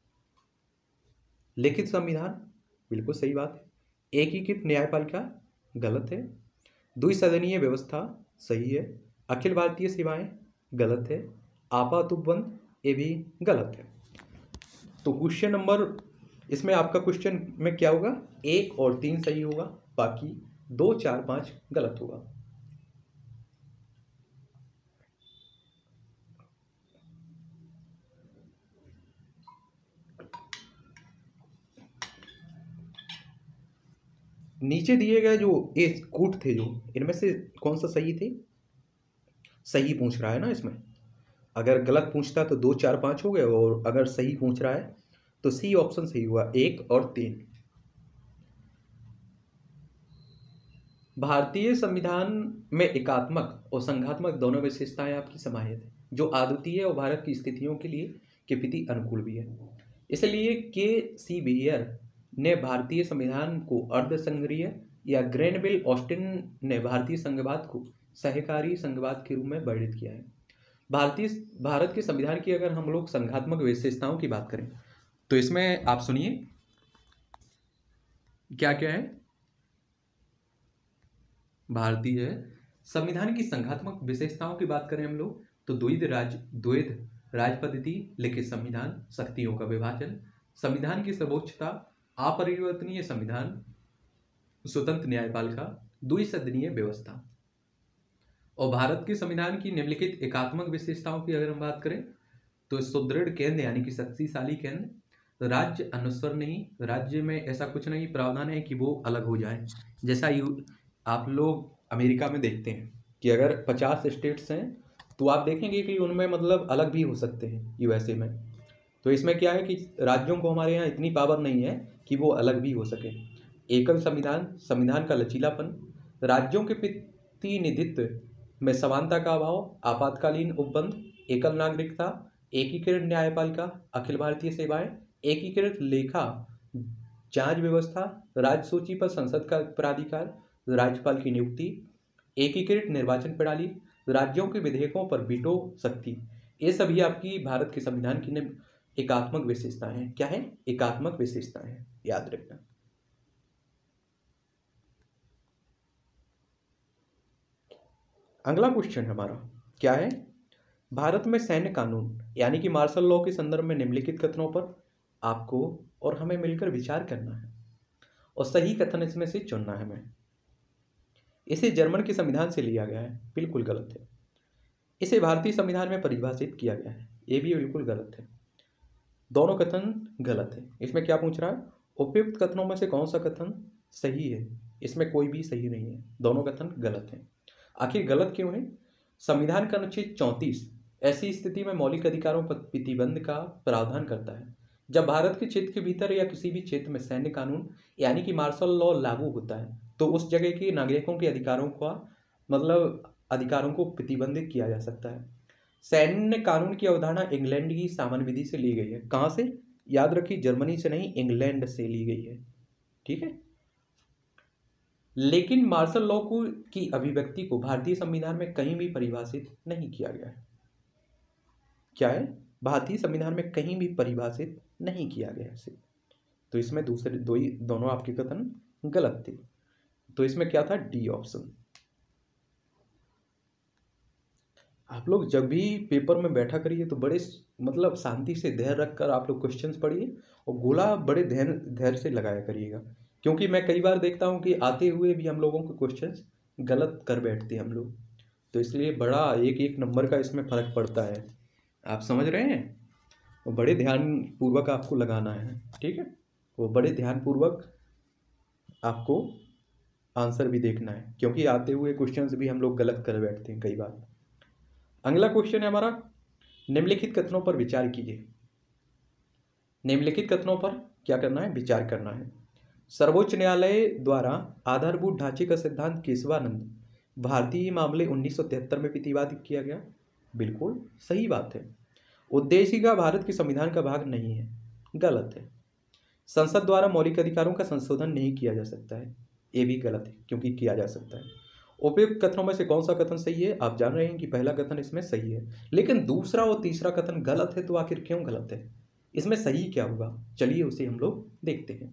लिखित संविधान, बिल्कुल सही बात है। एकीकृत न्यायपालिका, गलत है। द्विसदनीय व्यवस्था, सही है। अखिल भारतीय सेवाएं, गलत है। आपात उपबंध, ये भी गलत है। तो क्वेश्चन नंबर इसमें आपका क्वेश्चन में क्या होगा? एक और तीन सही होगा, बाकी दो चार पाँच गलत होगा। नीचे दिए गए जो ये कूट थे जो इनमें से कौन सा सही थे? सही पूछ रहा है ना इसमें। अगर गलत पूछता तो दो चार पाँच हो गए और अगर सही पूछ रहा है तो सी ऑप्शन सही हुआ, एक और तीन। भारतीय संविधान में एकात्मक और संघात्मक दोनों विशेषताएं आपकी समाहित है, जो अद्वितीय और भारत की स्थितियों के लिए के प्रति अनुकूल भी है। इसलिए के सी बियर ने भारतीय संविधान को अर्धसंघीय या ग्रेनविल ऑस्टिन ने भारतीय संघवाद को सहकारी संघवाद के रूप में वर्णित किया है। भारतीय भारत के संविधान की अगर हम लोग संघात्मक विशेषताओं की बात करें तो इसमें आप सुनिए क्या क्या है। भारतीय संविधान की संघात्मक विशेषताओं की बात करें हम लोग तो द्वैध राज द्वैध राज पद्धति, लिखित संविधान, शक्तियों का विभाजन, संविधान की सर्वोच्चता, अपरिवर्तनीय संविधान, स्वतंत्र न्यायपालिका, द्विसदनीय व्यवस्था। और भारत के संविधान की निम्नलिखित एकात्मक विशेषताओं की अगर हम बात करें तो सुदृढ़ केंद्र यानी कि शक्तिशाली केंद्र, राज्य अनुस्वर नहीं, राज्य में ऐसा कुछ नहीं प्रावधान है कि वो अलग हो जाए। जैसा यू आप लोग अमेरिका में देखते हैं कि अगर पचास स्टेट्स हैं तो आप देखेंगे कि उनमें मतलब अलग भी हो सकते हैं यूएसए में। तो इसमें क्या है कि राज्यों को हमारे यहाँ इतनी पावर नहीं है कि वो अलग भी हो सके। एकल संविधान, संविधान का लचीलापन, राज्यों के प्रतिनिधित्व में समानता का अभाव, आपातकालीन उपबंध, एकल नागरिकता, एकीकृत न्यायपालिका, अखिल भारतीय सेवाएं, एकीकृत लेखा जांच व्यवस्था, राज्य सूची पर संसद का प्राधिकार, राज्यपाल की नियुक्ति, एकीकृत निर्वाचन प्रणाली, राज्यों के विधेयकों पर वीटो शक्ति। ये सभी आपकी भारत के संविधान की एकात्मक विशेषताएं हैं। क्या है? एकात्मक विशेषताएं हैं, याद रखना। अगला क्वेश्चन हमारा क्या है? भारत में सैन्य कानून यानी कि मार्शल लॉ के संदर्भ में निम्नलिखित कथनों पर आपको और हमें मिलकर विचार करना है और सही कथन इसमें से चुनना है हमें। इसे जर्मन के संविधान से लिया गया है, बिल्कुल गलत है। इसे भारतीय संविधान में परिभाषित किया गया है, ये भी बिल्कुल गलत है। दोनों कथन गलत है। इसमें क्या पूछ रहा है? उपयुक्त कथनों में से कौन सा कथन सही है? इसमें कोई भी सही नहीं है, दोनों कथन गलत हैं। आखिर गलत क्यों है? संविधान का अनुच्छेद चौंतीस ऐसी स्थिति में मौलिक अधिकारों पर प्रतिबंध का प्रावधान करता है जब भारत के क्षेत्र के भीतर या किसी भी क्षेत्र में सैन्य कानून यानी कि मार्शल लॉ लागू होता है तो उस जगह के नागरिकों के अधिकारों का मतलब अधिकारों को प्रतिबंधित किया जा सकता है। सैन्य कानून की अवधारणा इंग्लैंड की सामान्य विधि से ली गई है। कहाँ से? याद रखिए, जर्मनी से नहीं, इंग्लैंड से ली गई है, ठीक है। लेकिन मार्शल लॉ को की अभिव्यक्ति को भारतीय संविधान में कहीं भी परिभाषित नहीं किया गया है। क्या है? भारतीय संविधान में कहीं भी परिभाषित नहीं किया गया है। तो इसमें दूसरे दो ही दोनों आपके कथन गलत थे। तो इसमें क्या था? D option. आप लोग जब भी पेपर में बैठा करिए तो बड़े मतलब शांति से धैर्य रखकर आप लोग क्वेश्चंस पढ़िए और गोला बड़े धैर्य धैर्य से लगाया करिएगा, क्योंकि मैं कई बार देखता हूं कि आते हुए भी हम लोगों को क्वेश्चंस गलत कर बैठते हैं हम लोग। तो इसलिए बड़ा एक एक नंबर का इसमें फर्क पड़ता है, आप समझ रहे हैं। वो बड़े ध्यान पूर्वक आपको लगाना है, ठीक है। वो बड़े ध्यान पूर्वक आपको आंसर भी देखना है, क्योंकि आते हुए क्वेश्चंस भी हम लोग गलत कर बैठते हैं कई बार। अगला क्वेश्चन है हमारा, निम्नलिखित कथनों पर विचार कीजिए। निम्नलिखित कथनों पर क्या करना है? विचार करना है। सर्वोच्च न्यायालय द्वारा आधारभूत ढांचे का सिद्धांत केशवानंद भारतीय मामले उन्नीस सौ तिहत्तर में प्रतिपादित किया गया, बिल्कुल सही बात है। उद्देशिका भारत के संविधान का भाग नहीं है, गलत है। संसद द्वारा मौलिक अधिकारों का संशोधन नहीं किया जा सकता है, ये भी गलत है, क्योंकि किया जा सकता है। उपयुक्त कथनों में से कौन सा कथन सही है? आप जान रहे हैं कि पहला कथन इसमें सही है, लेकिन दूसरा और तीसरा कथन गलत है। तो आखिर क्यों गलत है? इसमें सही क्या होगा? चलिए उसे हम लोग देखते हैं।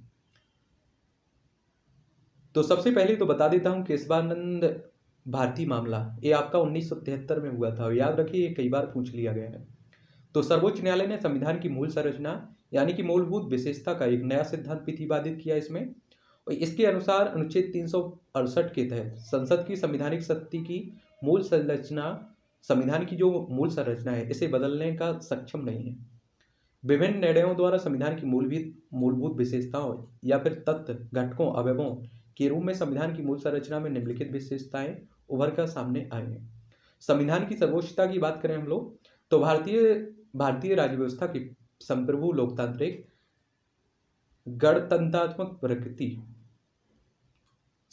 तो सबसे पहले तो बता देता हूं, केशवानंद भारतीय मामला ये आपका उन्नीस सौ तिहत्तर में हुआ था, याद रखिए, कई बार पूछ लिया गया है। तो सर्वोच्च न्यायालय ने संविधान की मूल संरचना यानी कि मूलभूत विशेषता का एक नया सिद्धांत प्रतिपादित किया इसमें, और इसके अनुसार अनुच्छेद तीन सौ अड़सठ के तहत संसद की संवैधानिक शक्ति की मूल संरचना, संविधान की जो मूल संरचना है, इसे बदलने का सक्षम नहीं है। विभिन्न निर्णयों द्वारा संविधान की मूलभूत मूलभूत विशेषताओं या फिर तत्व घटकों अवयवों के रूप में संविधान की मूल संरचना में निम्नलिखित विशेषताएं उभर कर सामने आए हैं। संविधान की सर्वोच्चता की बात करें हम लोग तो भारतीय भारतीय राज्य व्यवस्था की संप्रभु लोकतांत्रिक गणतंत्रात्मक प्रकृति,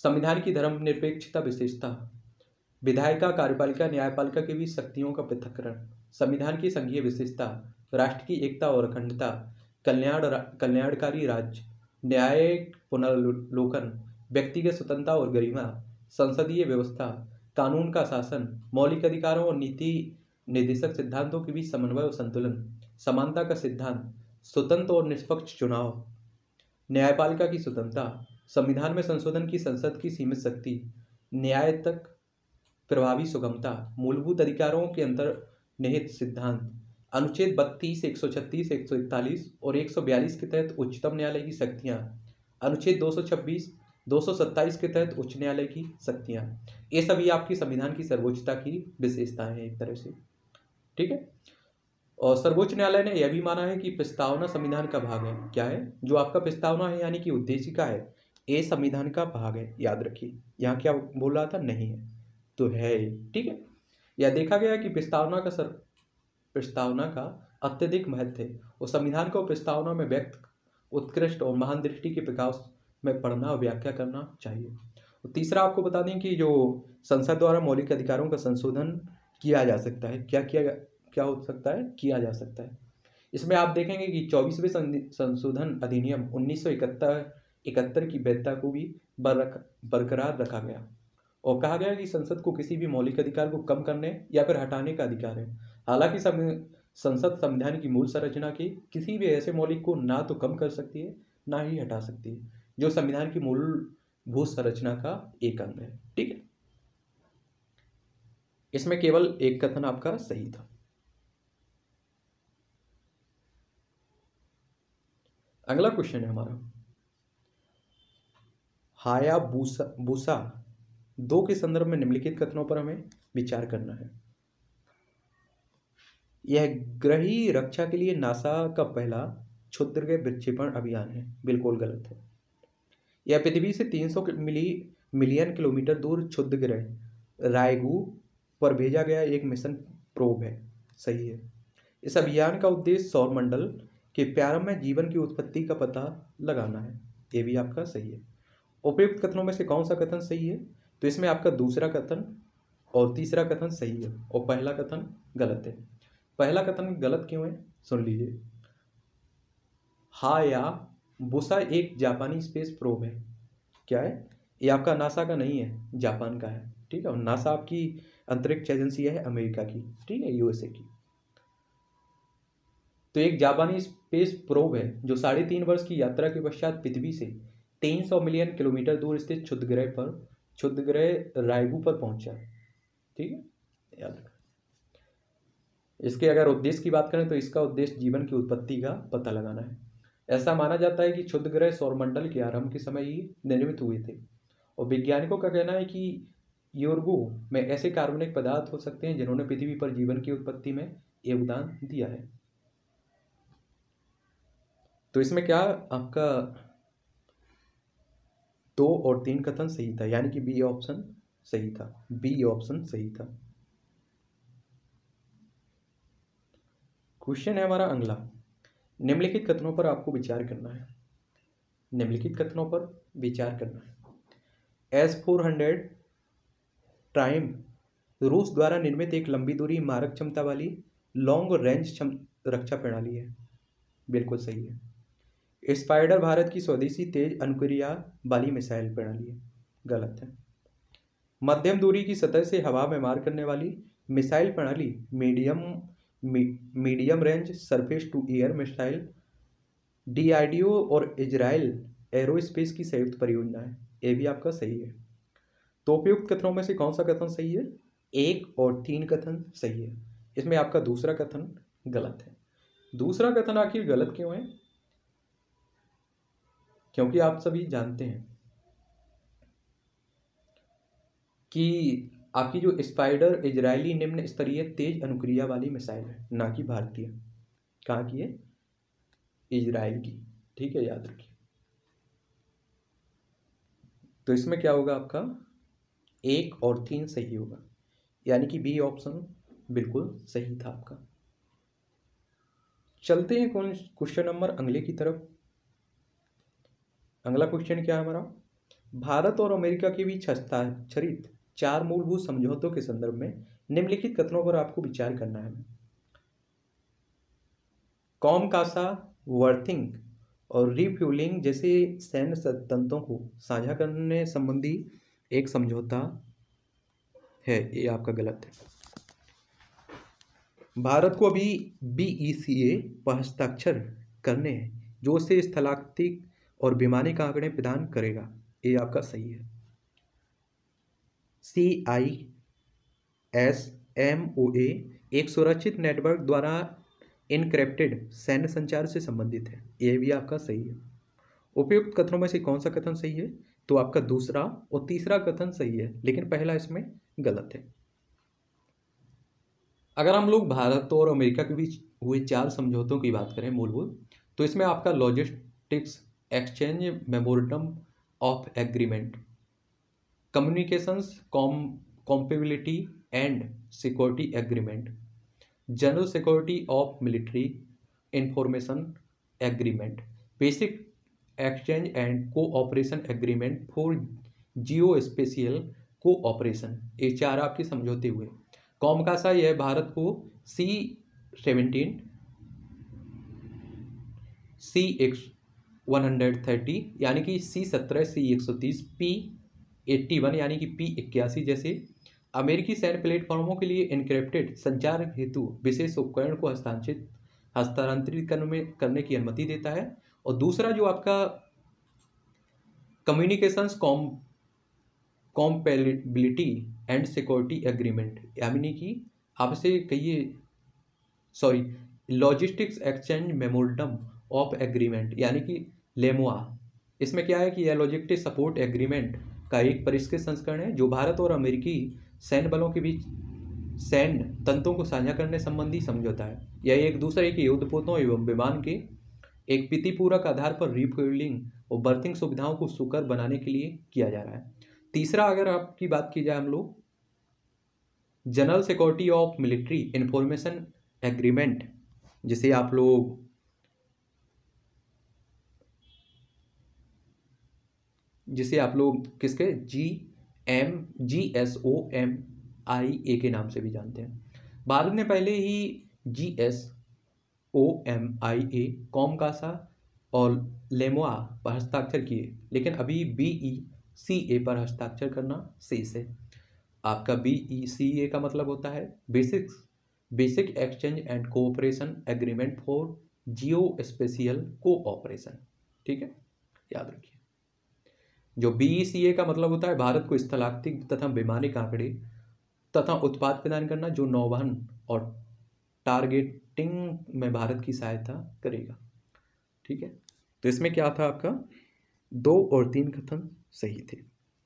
संविधान की धर्मनिरपेक्षता विशेषता, विधायिका, कार्यपालिका, न्यायपालिका के बीच शक्तियों का पृथक्करण, संविधान की संघीय विशेषता, राष्ट्र की एकता और अखंडता, कल्याण कल्याणकारी राज्य, न्यायिक पुनर्लोकन, व्यक्तिगत स्वतंत्रता और गरिमा, संसदीय व्यवस्था, कानून का शासन, मौलिक अधिकारों और नीति निर्देशक सिद्धांतों के बीच समन्वय और संतुलन, समानता का सिद्धांत, स्वतंत्र और निष्पक्ष चुनाव, न्यायपालिका की स्वतंत्रता, संविधान में संशोधन की संसद की सीमित शक्ति, न्याय तक प्रभावी सुगमता, मूलभूत अधिकारों के अंतर्निहित सिद्धांत, अनुच्छेद बत्तीस, एक सौ छत्तीस, एक सौ इकतालीस और एक सौ बयालीस के तहत उच्चतम न्यायालय की शक्तियाँ, अनुच्छेद दो सौ छब्बीस, दो सौ सत्ताईस के तहत उच्च न्यायालय की शक्तियाँ, ये सभी आपकी संविधान की सर्वोच्चता की विशेषताएं हैं एक तरह से। ठीक है। और सर्वोच्च न्यायालय ने यह भी माना है कि प्रस्तावना संविधान का भाग है। क्या है? जो आपका प्रस्तावना है यानी कि उद्देशिका है, ये संविधान का भाग है। याद रखिए, यहाँ क्या बोल रहा था? नहीं है तो है। ठीक है। यह देखा गया कि प्रस्तावना का सर प्रस्तावना का अत्यधिक महत्व है और संविधान को प्रस्तावना में व्यक्त उत्कृष्ट और महान दृष्टि के प्रकाश में पढ़ना और व्याख्या करना चाहिए। और तीसरा आपको बता दें कि जो संसद द्वारा मौलिक अधिकारों का संशोधन किया जा सकता है। क्या किया क्या हो सकता है? किया जा सकता है। इसमें आप देखेंगे कि चौबीसवें संशोधन अधिनियम उन्नीस सौ इकहत्तर इकहत्तर की वैधता को भी बरकरार रखा गया और कहा गया कि संसद को किसी भी मौलिक अधिकार को कम करने या फिर हटाने का अधिकार है। हालांकि संसद संविधान की मूल संरचना के किसी भी ऐसे मौलिक को ना तो कम कर सकती है ना ही हटा सकती है, जो संविधान की मूलभूत संरचना का एक अंग है। ठीक है। इसमें केवल एक कथन आपका सही था। अगला क्वेश्चन है हमारा, हायाबुसा बुसा दो के संदर्भ में निम्नलिखित कथनों पर हमें विचार करना है। यह ग्रही रक्षा के लिए नासा का पहला क्षुद्रग्रह विक्षेपण अभियान है। बिल्कुल गलत है। यह पृथ्वी से तीन सौ मिली मिलियन किलोमीटर दूर क्षुद्रग्रह रायगू पर भेजा गया एक मिशन प्रोब है। सही है। इस अभियान का उद्देश्य सौरमंडल के प्रारंभ में जीवन की उत्पत्ति का पता लगाना है। ये भी आपका सही है। उपयुक्त कथनों में से कौन सा कथन सही है? तो इसमें आपका दूसरा कथन और तीसरा कथन सही है और पहला कथन गलत है। पहला कथन गलत क्यों है? सुन लीजिए। हायाबुसा एक जापानी स्पेस प्रोब है। क्या है? ये आपका नासा का नहीं है, जापान का है। ठीक है। और नासा आपकी अंतरिक्ष एजेंसी है अमेरिका की। ठीक है, यूएसए की। तो एक जापानी स्पेस प्रोब है जो साढ़े तीन वर्ष की यात्रा के पश्चात पृथ्वी से तीन सौ मिलियन किलोमीटर दूर स्थित क्षुद्रग्रह पर क्षुद्रग्रह रायगू पर पहुंचा। ठीक है, याद रखना। इसके अगर उद्देश्य की बात करें तो इसका उद्देश्य जीवन की उत्पत्ति का पता लगाना है। ऐसा माना जाता है कि क्षुद्रग्रह सौरमंडल के आरंभ के समय ही निर्मित हुए थे और वैज्ञानिकों का कहना है कि योरगो में ऐसे कार्बनिक पदार्थ हो सकते हैं जिन्होंने पृथ्वी पर जीवन की उत्पत्ति में योगदान दिया है। तो इसमें क्या आपका दो और तीन कथन सही था, यानी कि बी ऑप्शन सही था। बी ऑप्शन सही था। क्वेश्चन है हमारा अगला, निम्नलिखित कथनों पर आपको विचार करना है। निम्नलिखित कथनों पर विचार करना है। एस फोर हंड्रेड टाइम रूस द्वारा निर्मित एक लंबी दूरी मारक क्षमता वाली लॉन्ग रेंज रक्षा प्रणाली है। बिल्कुल सही है। स्पाइडर भारत की स्वदेशी तेज अनुक्रिया वाली मिसाइल प्रणाली है। गलत है। मध्यम दूरी की सतह से हवा में मार करने वाली मिसाइल प्रणाली medium me, medium range surface to air missile DRDO और इजराइल एरोस्पेस की संयुक्त परियोजना है। ये भी आपका सही है। तो उपयुक्त कथनों में से कौन सा कथन सही है? एक और तीन कथन सही है। इसमें आपका दूसरा कथन गलत है। दूसरा कथन आखिर गलत क्यों है? क्योंकि आप सभी जानते हैं कि आपकी जो स्पाइडर इजरायली निम्न स्तरीय तेज अनुक्रिया वाली मिसाइल है, ना कि भारतीय। कहाँ की है? इजराइल की। ठीक है, याद रखिए। तो इसमें क्या होगा आपका? एक और तीन सही होगा, यानी कि बी ऑप्शन बिल्कुल सही था आपका। चलते हैं क्वेश्चन नंबर अगले की तरफ। अगला क्वेश्चन क्या है हमारा? भारत और अमेरिका के बीच हस्ताक्षरित चार मूलभूत समझौतों के संदर्भ में निम्नलिखित कथनों पर आपको विचार करना है। कॉम कासा, वर्थिंग और रिफ्यूलिंग जैसे सैन्य तंत्रों को साझा करने संबंधी एक समझौता है, ये आपका गलत है। भारत को अभी बी ई सी ए पर हस्ताक्षर करने हैं जो उसे स्थलाकृतिक और वैमानिक आंकड़े प्रदान करेगा, ये आपका सही है। सी आई एस एम ओ ए एक सुरक्षित नेटवर्क द्वारा इनक्रिप्टेड सैन्य संचार से संबंधित है, ये भी आपका सही है। उपयुक्त कथनों में से कौन सा कथन सही है? तो आपका दूसरा और तीसरा कथन सही है, लेकिन पहला इसमें गलत है। अगर हम लोग भारत और अमेरिका के बीच हुए चार समझौतों की बात करें मूलभूत, तो इसमें आपका logistics exchange memorandum of agreement, communications compatibility and security agreement, general security of military information agreement, basic exchange and cooperation agreement for Jio special cooperation, ये चार आपके समझौते हुए। कॉमकासा यह भारत को C seventeen, C X one hundred thirty यानी कि सी सत्रह, सी एक सौ तीस, पी एट्टी वन यानी कि पी इक्यासी जैसे अमेरिकी सैन्य प्लेटफॉर्मों के लिए इनक्रिप्टेड संचार हेतु विशेष उपकरण को हस्तांतरित हस्तांतरित करने में करने की अनुमति देता है। और दूसरा जो आपका communications com compatibility and security agreement यानी कि आपसे कहिए sorry logistics exchange memorandum of agreement यानी कि लेमोआ, इसमें क्या है कि यह लॉजिस्टिक सपोर्ट एग्रीमेंट का एक परिष्कृत संस्करण है जो भारत और अमेरिकी सैन्य बलों के बीच सैन्य तंत्रों को साझा करने संबंधी समझौता है। यह एक दूसरे के युद्धपोतों एवं विमान के एक प्रीतिपूर्वक आधार पर रिफ्यूलिंग और बर्थिंग सुविधाओं को सुकर बनाने के लिए किया जा रहा है। तीसरा अगर आपकी बात की जाए हम लोग general security of military information agreement, जिसे आप लोग जिसे आप लोग किसके G M G S O M I A के नाम से भी जानते हैं। भारत ने पहले ही G S O M I A, COMCASA और लेमोआ पर हस्ताक्षर किए, लेकिन अभी बी ई सी ए पर हस्ताक्षर करना शेष है। आपका बी ई सी ए का मतलब होता है basic basic exchange and cooperation agreement for Jio special cooperation, ठीक है, याद रखिए। जो बी ई सी ए का मतलब होता है भारत को स्थलाकृतिक तथा वैमानिक आंकड़े तथा उत्पाद प्रदान करना जो नौवहन और टारगेटिंग में भारत की सहायता करेगा, ठीक है। तो इसमें क्या था आपका दो और तीन कथन सही थे,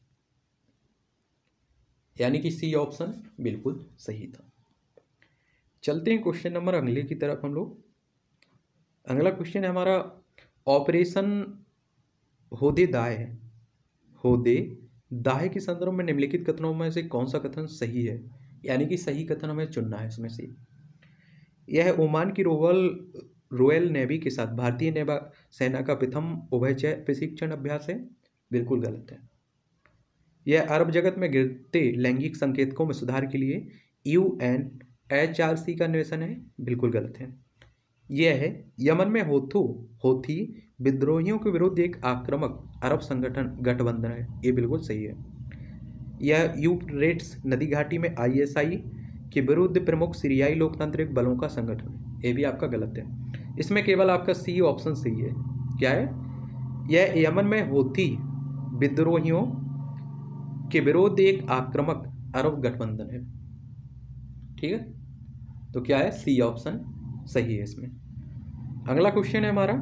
यानी कि सी ऑप्शन बिल्कुल सही था। चलते हैं क्वेश्चन नंबर अगले की तरफ हम लोग। अगला क्वेश्चन है हमारा ऑपरेशन होदे दाय होदे दाहे के संदर्भ में निम्नलिखित कथनों में से कौन सा कथन सही है, यानी कि सही कथन हमें चुनना है इसमें से। यह ओमान की रोवल रॉयल नेवी के साथ भारतीय नेवा सेना का प्रथम उभयचर प्रशिक्षण अभ्यास है, बिल्कुल गलत है। यह अरब जगत में गिरते लैंगिक संकेतकों में सुधार के लिए U N H R C का निवेशन है, बिल्कुल गलत है। यह है यमन में होथू होथी विद्रोहियों के विरुद्ध एक आक्रामक अरब संगठन गठबंधन है, ये बिल्कुल सही है। यह यूफ्रेट्स नदी घाटी में आई एस आई के विरुद्ध प्रमुख सीरियाई लोकतांत्रिक बलों का संगठन है, ये भी आपका गलत है। इसमें केवल आपका सी ऑप्शन सही है। क्या है? यह यमन में होथी विद्रोहियों के विरुद्ध एक आक्रामक अरब गठबंधन है, ठीक है। तो क्या है? सी ऑप्शन सही है इसमें। अगला क्वेश्चन है हमारा,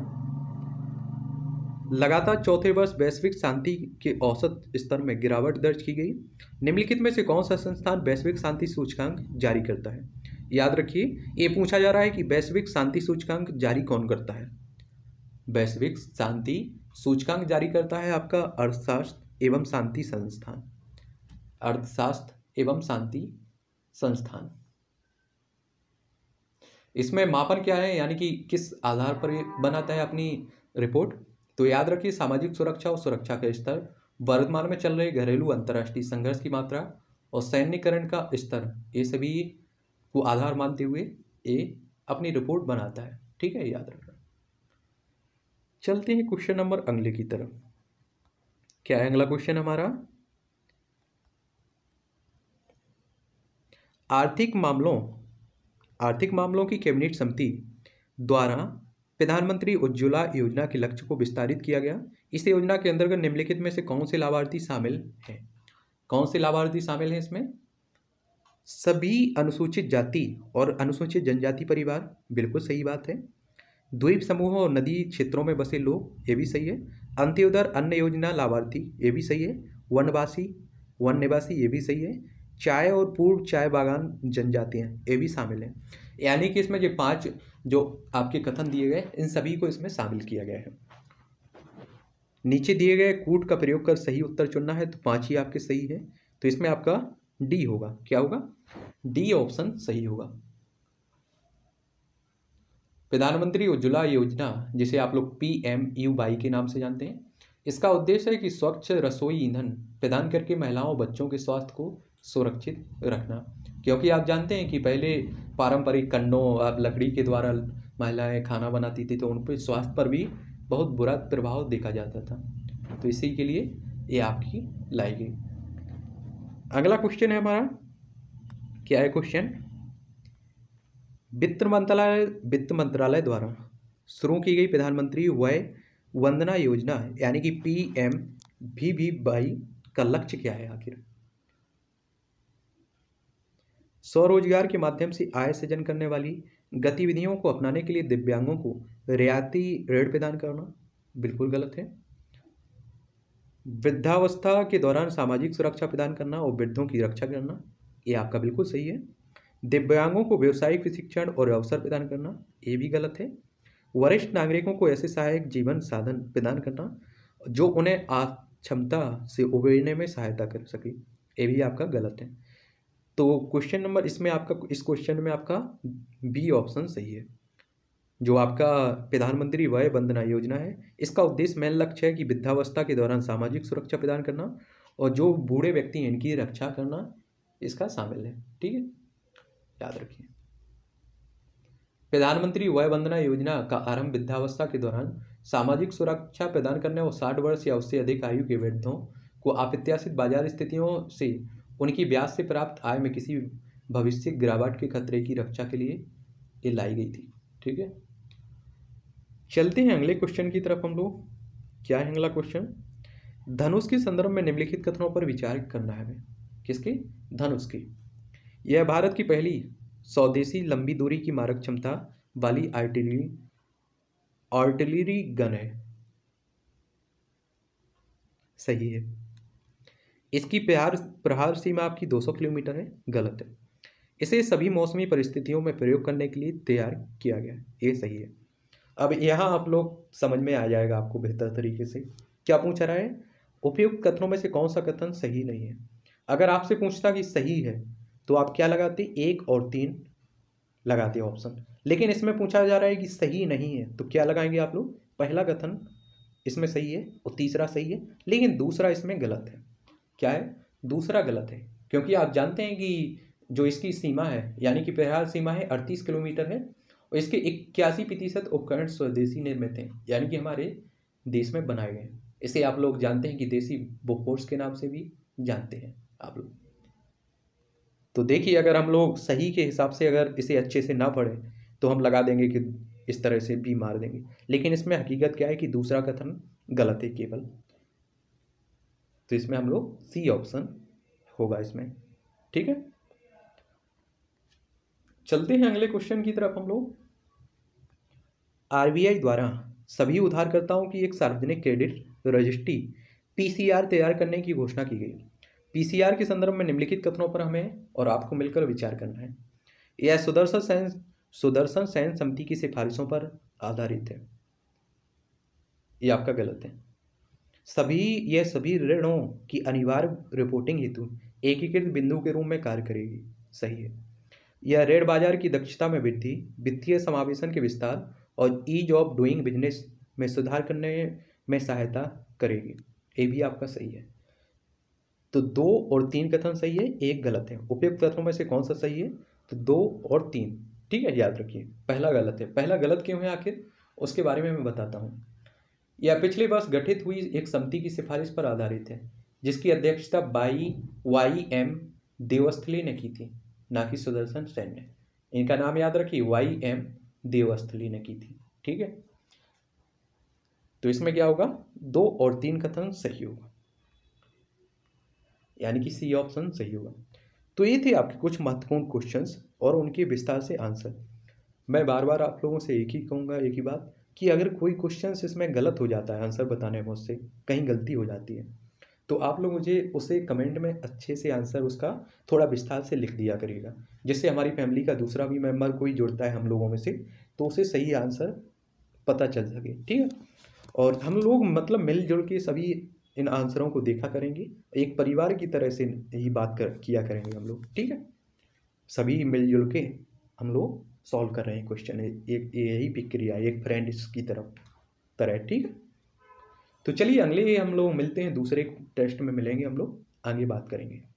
लगातार चौथे वर्ष वैश्विक शांति के औसत स्तर में गिरावट दर्ज की गई। निम्नलिखित में से कौन सा संस्थान वैश्विक शांति सूचकांक जारी करता है? याद रखिए, ये पूछा जा रहा है कि वैश्विक शांति सूचकांक जारी कौन करता है। वैश्विक शांति सूचकांक जारी करता है आपका अर्थशास्त्र एवं शांति संस्थान, अर्थशास्त्र एवं शांति संस्थान। इसमें मापन क्या है, यानी कि किस आधार पर बनाता है अपनी रिपोर्ट? तो याद रखिए, सामाजिक सुरक्षा और सुरक्षा का स्तर, वर्तमान में चल रहे घरेलू अंतर्राष्ट्रीय संघर्ष की मात्रा और सैन्यकरण का स्तर, ये सभी को आधार मानते हुए ये अपनी रिपोर्ट बनाता है। ठीक है, याद रखना। चलते हैं क्वेश्चन नंबर अगले की तरफ। क्या है अगला क्वेश्चन हमारा? आर्थिक मामलों आर्थिक मामलों की कैबिनेट समिति द्वारा प्रधानमंत्री उज्ज्वला योजना के लक्ष्य को विस्तारित किया गया। इस योजना के अंतर्गत निम्नलिखित में से कौन से लाभार्थी शामिल हैं? कौन से लाभार्थी शामिल हैं इसमें? सभी अनुसूचित जाति और अनुसूचित जनजाति परिवार, बिल्कुल सही बात है। द्वीप समूहों और नदी क्षेत्रों में बसे लोग, ये भी सही है। अंत्योदय अन्न योजना लाभार्थी, ये भी सही है। वनवासी वन निवासी, ये भी सही है। चाय और पूर्व चाय बागान जनजातियाँ, ये भी शामिल हैं। यानी कि इसमें जो पांच जो आपके कथन दिए गए, इन सभी को इसमें शामिल किया गया है। नीचे दिए गए कूट का प्रयोग कर सही उत्तर चुनना है, तो पांच ही आपके सही है। तो इसमें आपका डी होगा। क्या होगा? डी ऑप्शन सही होगा। प्रधानमंत्री उज्ज्वला योजना, जिसे आप लोग पी एम यू वाई के नाम से जानते हैं, इसका उद्देश्य है कि स्वच्छ रसोई ईंधन प्रदान करके महिलाओं और बच्चों के स्वास्थ्य को सुरक्षित रखना। क्योंकि आप जानते हैं कि पहले पारंपरिक कंडों, अब लकड़ी के द्वारा महिलाएं खाना बनाती थी, तो उन पर स्वास्थ्य पर भी बहुत बुरा प्रभाव देखा जाता था। तो इसी के लिए ये आपकी लाई गई। अगला क्वेश्चन है हमारा, क्या है क्वेश्चन? वित्त मंत्रालय वित्त मंत्रालय द्वारा शुरू की गई प्रधानमंत्री वय वंदना योजना यानी कि P M V V Y का लक्ष्य क्या है आखिर? स्वरोजगार के माध्यम से आय सृजन करने वाली गतिविधियों को अपनाने के लिए दिव्यांगों को रियायती ऋण प्रदान करना, बिल्कुल गलत है। वृद्धावस्था के दौरान सामाजिक सुरक्षा प्रदान करना और वृद्धों की रक्षा करना, ये आपका बिल्कुल सही है। दिव्यांगों को व्यावसायिक प्रशिक्षण और अवसर प्रदान करना, ये भी गलत है। वरिष्ठ नागरिकों को ऐसे सहायक जीवन साधन प्रदान करना जो उन्हें अक्षमता से उबरने में सहायता कर सके, ये भी आपका गलत है। तो क्वेश्चन नंबर इसमें आपका इस क्वेश्चन में आपका बी ऑप्शन सही है। जो आपका प्रधानमंत्री वय वंदना योजना है, इसका उद्देश्य मेन लक्ष्य है कि वृद्धावस्था के दौरान सामाजिक सुरक्षा प्रदान करना और जो बूढ़े व्यक्ति हैं इनकी रक्षा करना, इसका शामिल है। ठीक है, याद रखिए। प्रधानमंत्री वय वंदना योजना का आरंभ वृद्धावस्था के दौरान सामाजिक सुरक्षा प्रदान करने और साठ वर्ष या उससे अधिक आयु के वृद्धों को अप्रत्याशित बाजार स्थितियों से उनकी ब्याज से प्राप्त आय में किसी भविष्य गिरावट के खतरे की रक्षा के लिए ये लाई गई थी। ठीक है, चलते हैं अगले क्वेश्चन की तरफ हम लोग। क्या है अगला क्वेश्चन? धनुष के संदर्भ में निम्नलिखित कथनों पर विचार करना है हमें। किसकी? धनुष की। यह भारत की पहली स्वदेशी लंबी दूरी की मारक क्षमता वाली आर्टिलरी आर्टिलरी गन है, सही है। इसकी प्रहार प्रहार सीमा आपकी दो सौ किलोमीटर है, गलत है। इसे सभी मौसमी परिस्थितियों में प्रयोग करने के लिए तैयार किया गया है, ये सही है। अब यहाँ आप लोग समझ में आ जाएगा आपको बेहतर तरीके से। क्या पूछा रहा है? उपयुक्त कथनों में से कौन सा कथन सही नहीं है। अगर आपसे पूछता कि सही है तो आप क्या लगाते? एक और तीन लगाते ऑप्शन। लेकिन इसमें पूछा जा रहा है कि सही नहीं है, तो क्या लगाएंगे आप लोग? पहला कथन इसमें सही है और तीसरा सही है, लेकिन दूसरा इसमें गलत है। क्या है? दूसरा गलत है, क्योंकि आप जानते हैं कि जो इसकी सीमा है यानी कि प्रहार सीमा है अड़तीस किलोमीटर है और इसके इक्यासी प्रतिशत उपकरण स्वदेशी निर्मित हैं, यानी कि हमारे देश में बनाए गए हैं। इसे आप लोग जानते हैं कि देसी बोफोर्स के नाम से भी जानते हैं आप लोग। तो देखिए, अगर हम लोग सही के हिसाब से अगर इसे अच्छे से ना पढ़ें तो हम लगा देंगे कि इस तरह से भी मार देंगे, लेकिन इसमें हकीकत क्या है कि दूसरा कथन गलत है केवल। तो इसमें हम लोग सी ऑप्शन होगा इसमें। ठीक है, चलते हैं अगले क्वेश्चन की तरफ हम लोग। आरबीआई द्वारा सभी उधारकर्ताओं की एक सार्वजनिक क्रेडिट रजिस्ट्री पीसीआर तैयार करने की घोषणा की गई। पीसीआर के संदर्भ में निम्नलिखित कथनों पर हमें और आपको मिलकर विचार करना है। यह सुदर्शन सेन सुदर्शन सेन समिति की सिफारिशों पर आधारित है, यह आपका गलत है। सभी यह सभी ऋणों की अनिवार्य रिपोर्टिंग हेतु एकीकृत बिंदु के रूप में कार्य करेगी, सही है। यह ऋण बाजार की दक्षता में वृद्धि, वित्तीय समावेशन के विस्तार और ईज ऑफ डूइंग बिजनेस में सुधार करने में सहायता करेगी। ए भी आपका सही है। तो दो और तीन कथन सही है, एक गलत है। उपयुक्त कथनों में से कौन सा सही है? तो दो और तीन, ठीक है, याद रखिए। पहला गलत है। पहला गलत क्यों है आखिर, उसके बारे में मैं बताता हूँ। यह पिछले वर्ष गठित हुई एक समिति की सिफारिश पर आधारित है, जिसकी अध्यक्षता बाई वाई एम देवस्थली ने की थी, ना कि सुदर्शन सेन ने। इनका नाम याद रखिए, वाई एम देवस्थली ने की थी, ठीक है। तो इसमें क्या होगा, दो और तीन कथन सही होगा, यानी कि सी ऑप्शन सही होगा। तो ये थे आपके कुछ महत्वपूर्ण क्वेश्चंस और उनके विस्तार से आंसर। मैं बार बार आप लोगों से एक ही कहूँगा, एक ही बात, कि अगर कोई क्वेश्चंस इसमें गलत हो जाता है आंसर बताने में, मुझसे कहीं गलती हो जाती है, तो आप लोग मुझे उसे कमेंट में अच्छे से आंसर उसका थोड़ा विस्तार से लिख दिया करिएगा, जिससे हमारी फैमिली का दूसरा भी मेम्बर कोई जुड़ता है हम लोगों में से, तो उसे सही आंसर पता चल सके, ठीक है। और हम लोग मतलब मिलजुल के सभी इन आंसरों को देखा करेंगे, एक परिवार की तरह से ही बात कर किया करेंगे हम लोग, ठीक है। सभी मिलजुल के हम लोग सॉल्व कर रहे हैं क्वेश्चन, एक यही प्रक्रिया, एक फ्रेंड्स की तरफ तरह, ठीक है। तो चलिए अगले हम लोग मिलते हैं, दूसरे टेस्ट में मिलेंगे, हम लोग आगे बात करेंगे।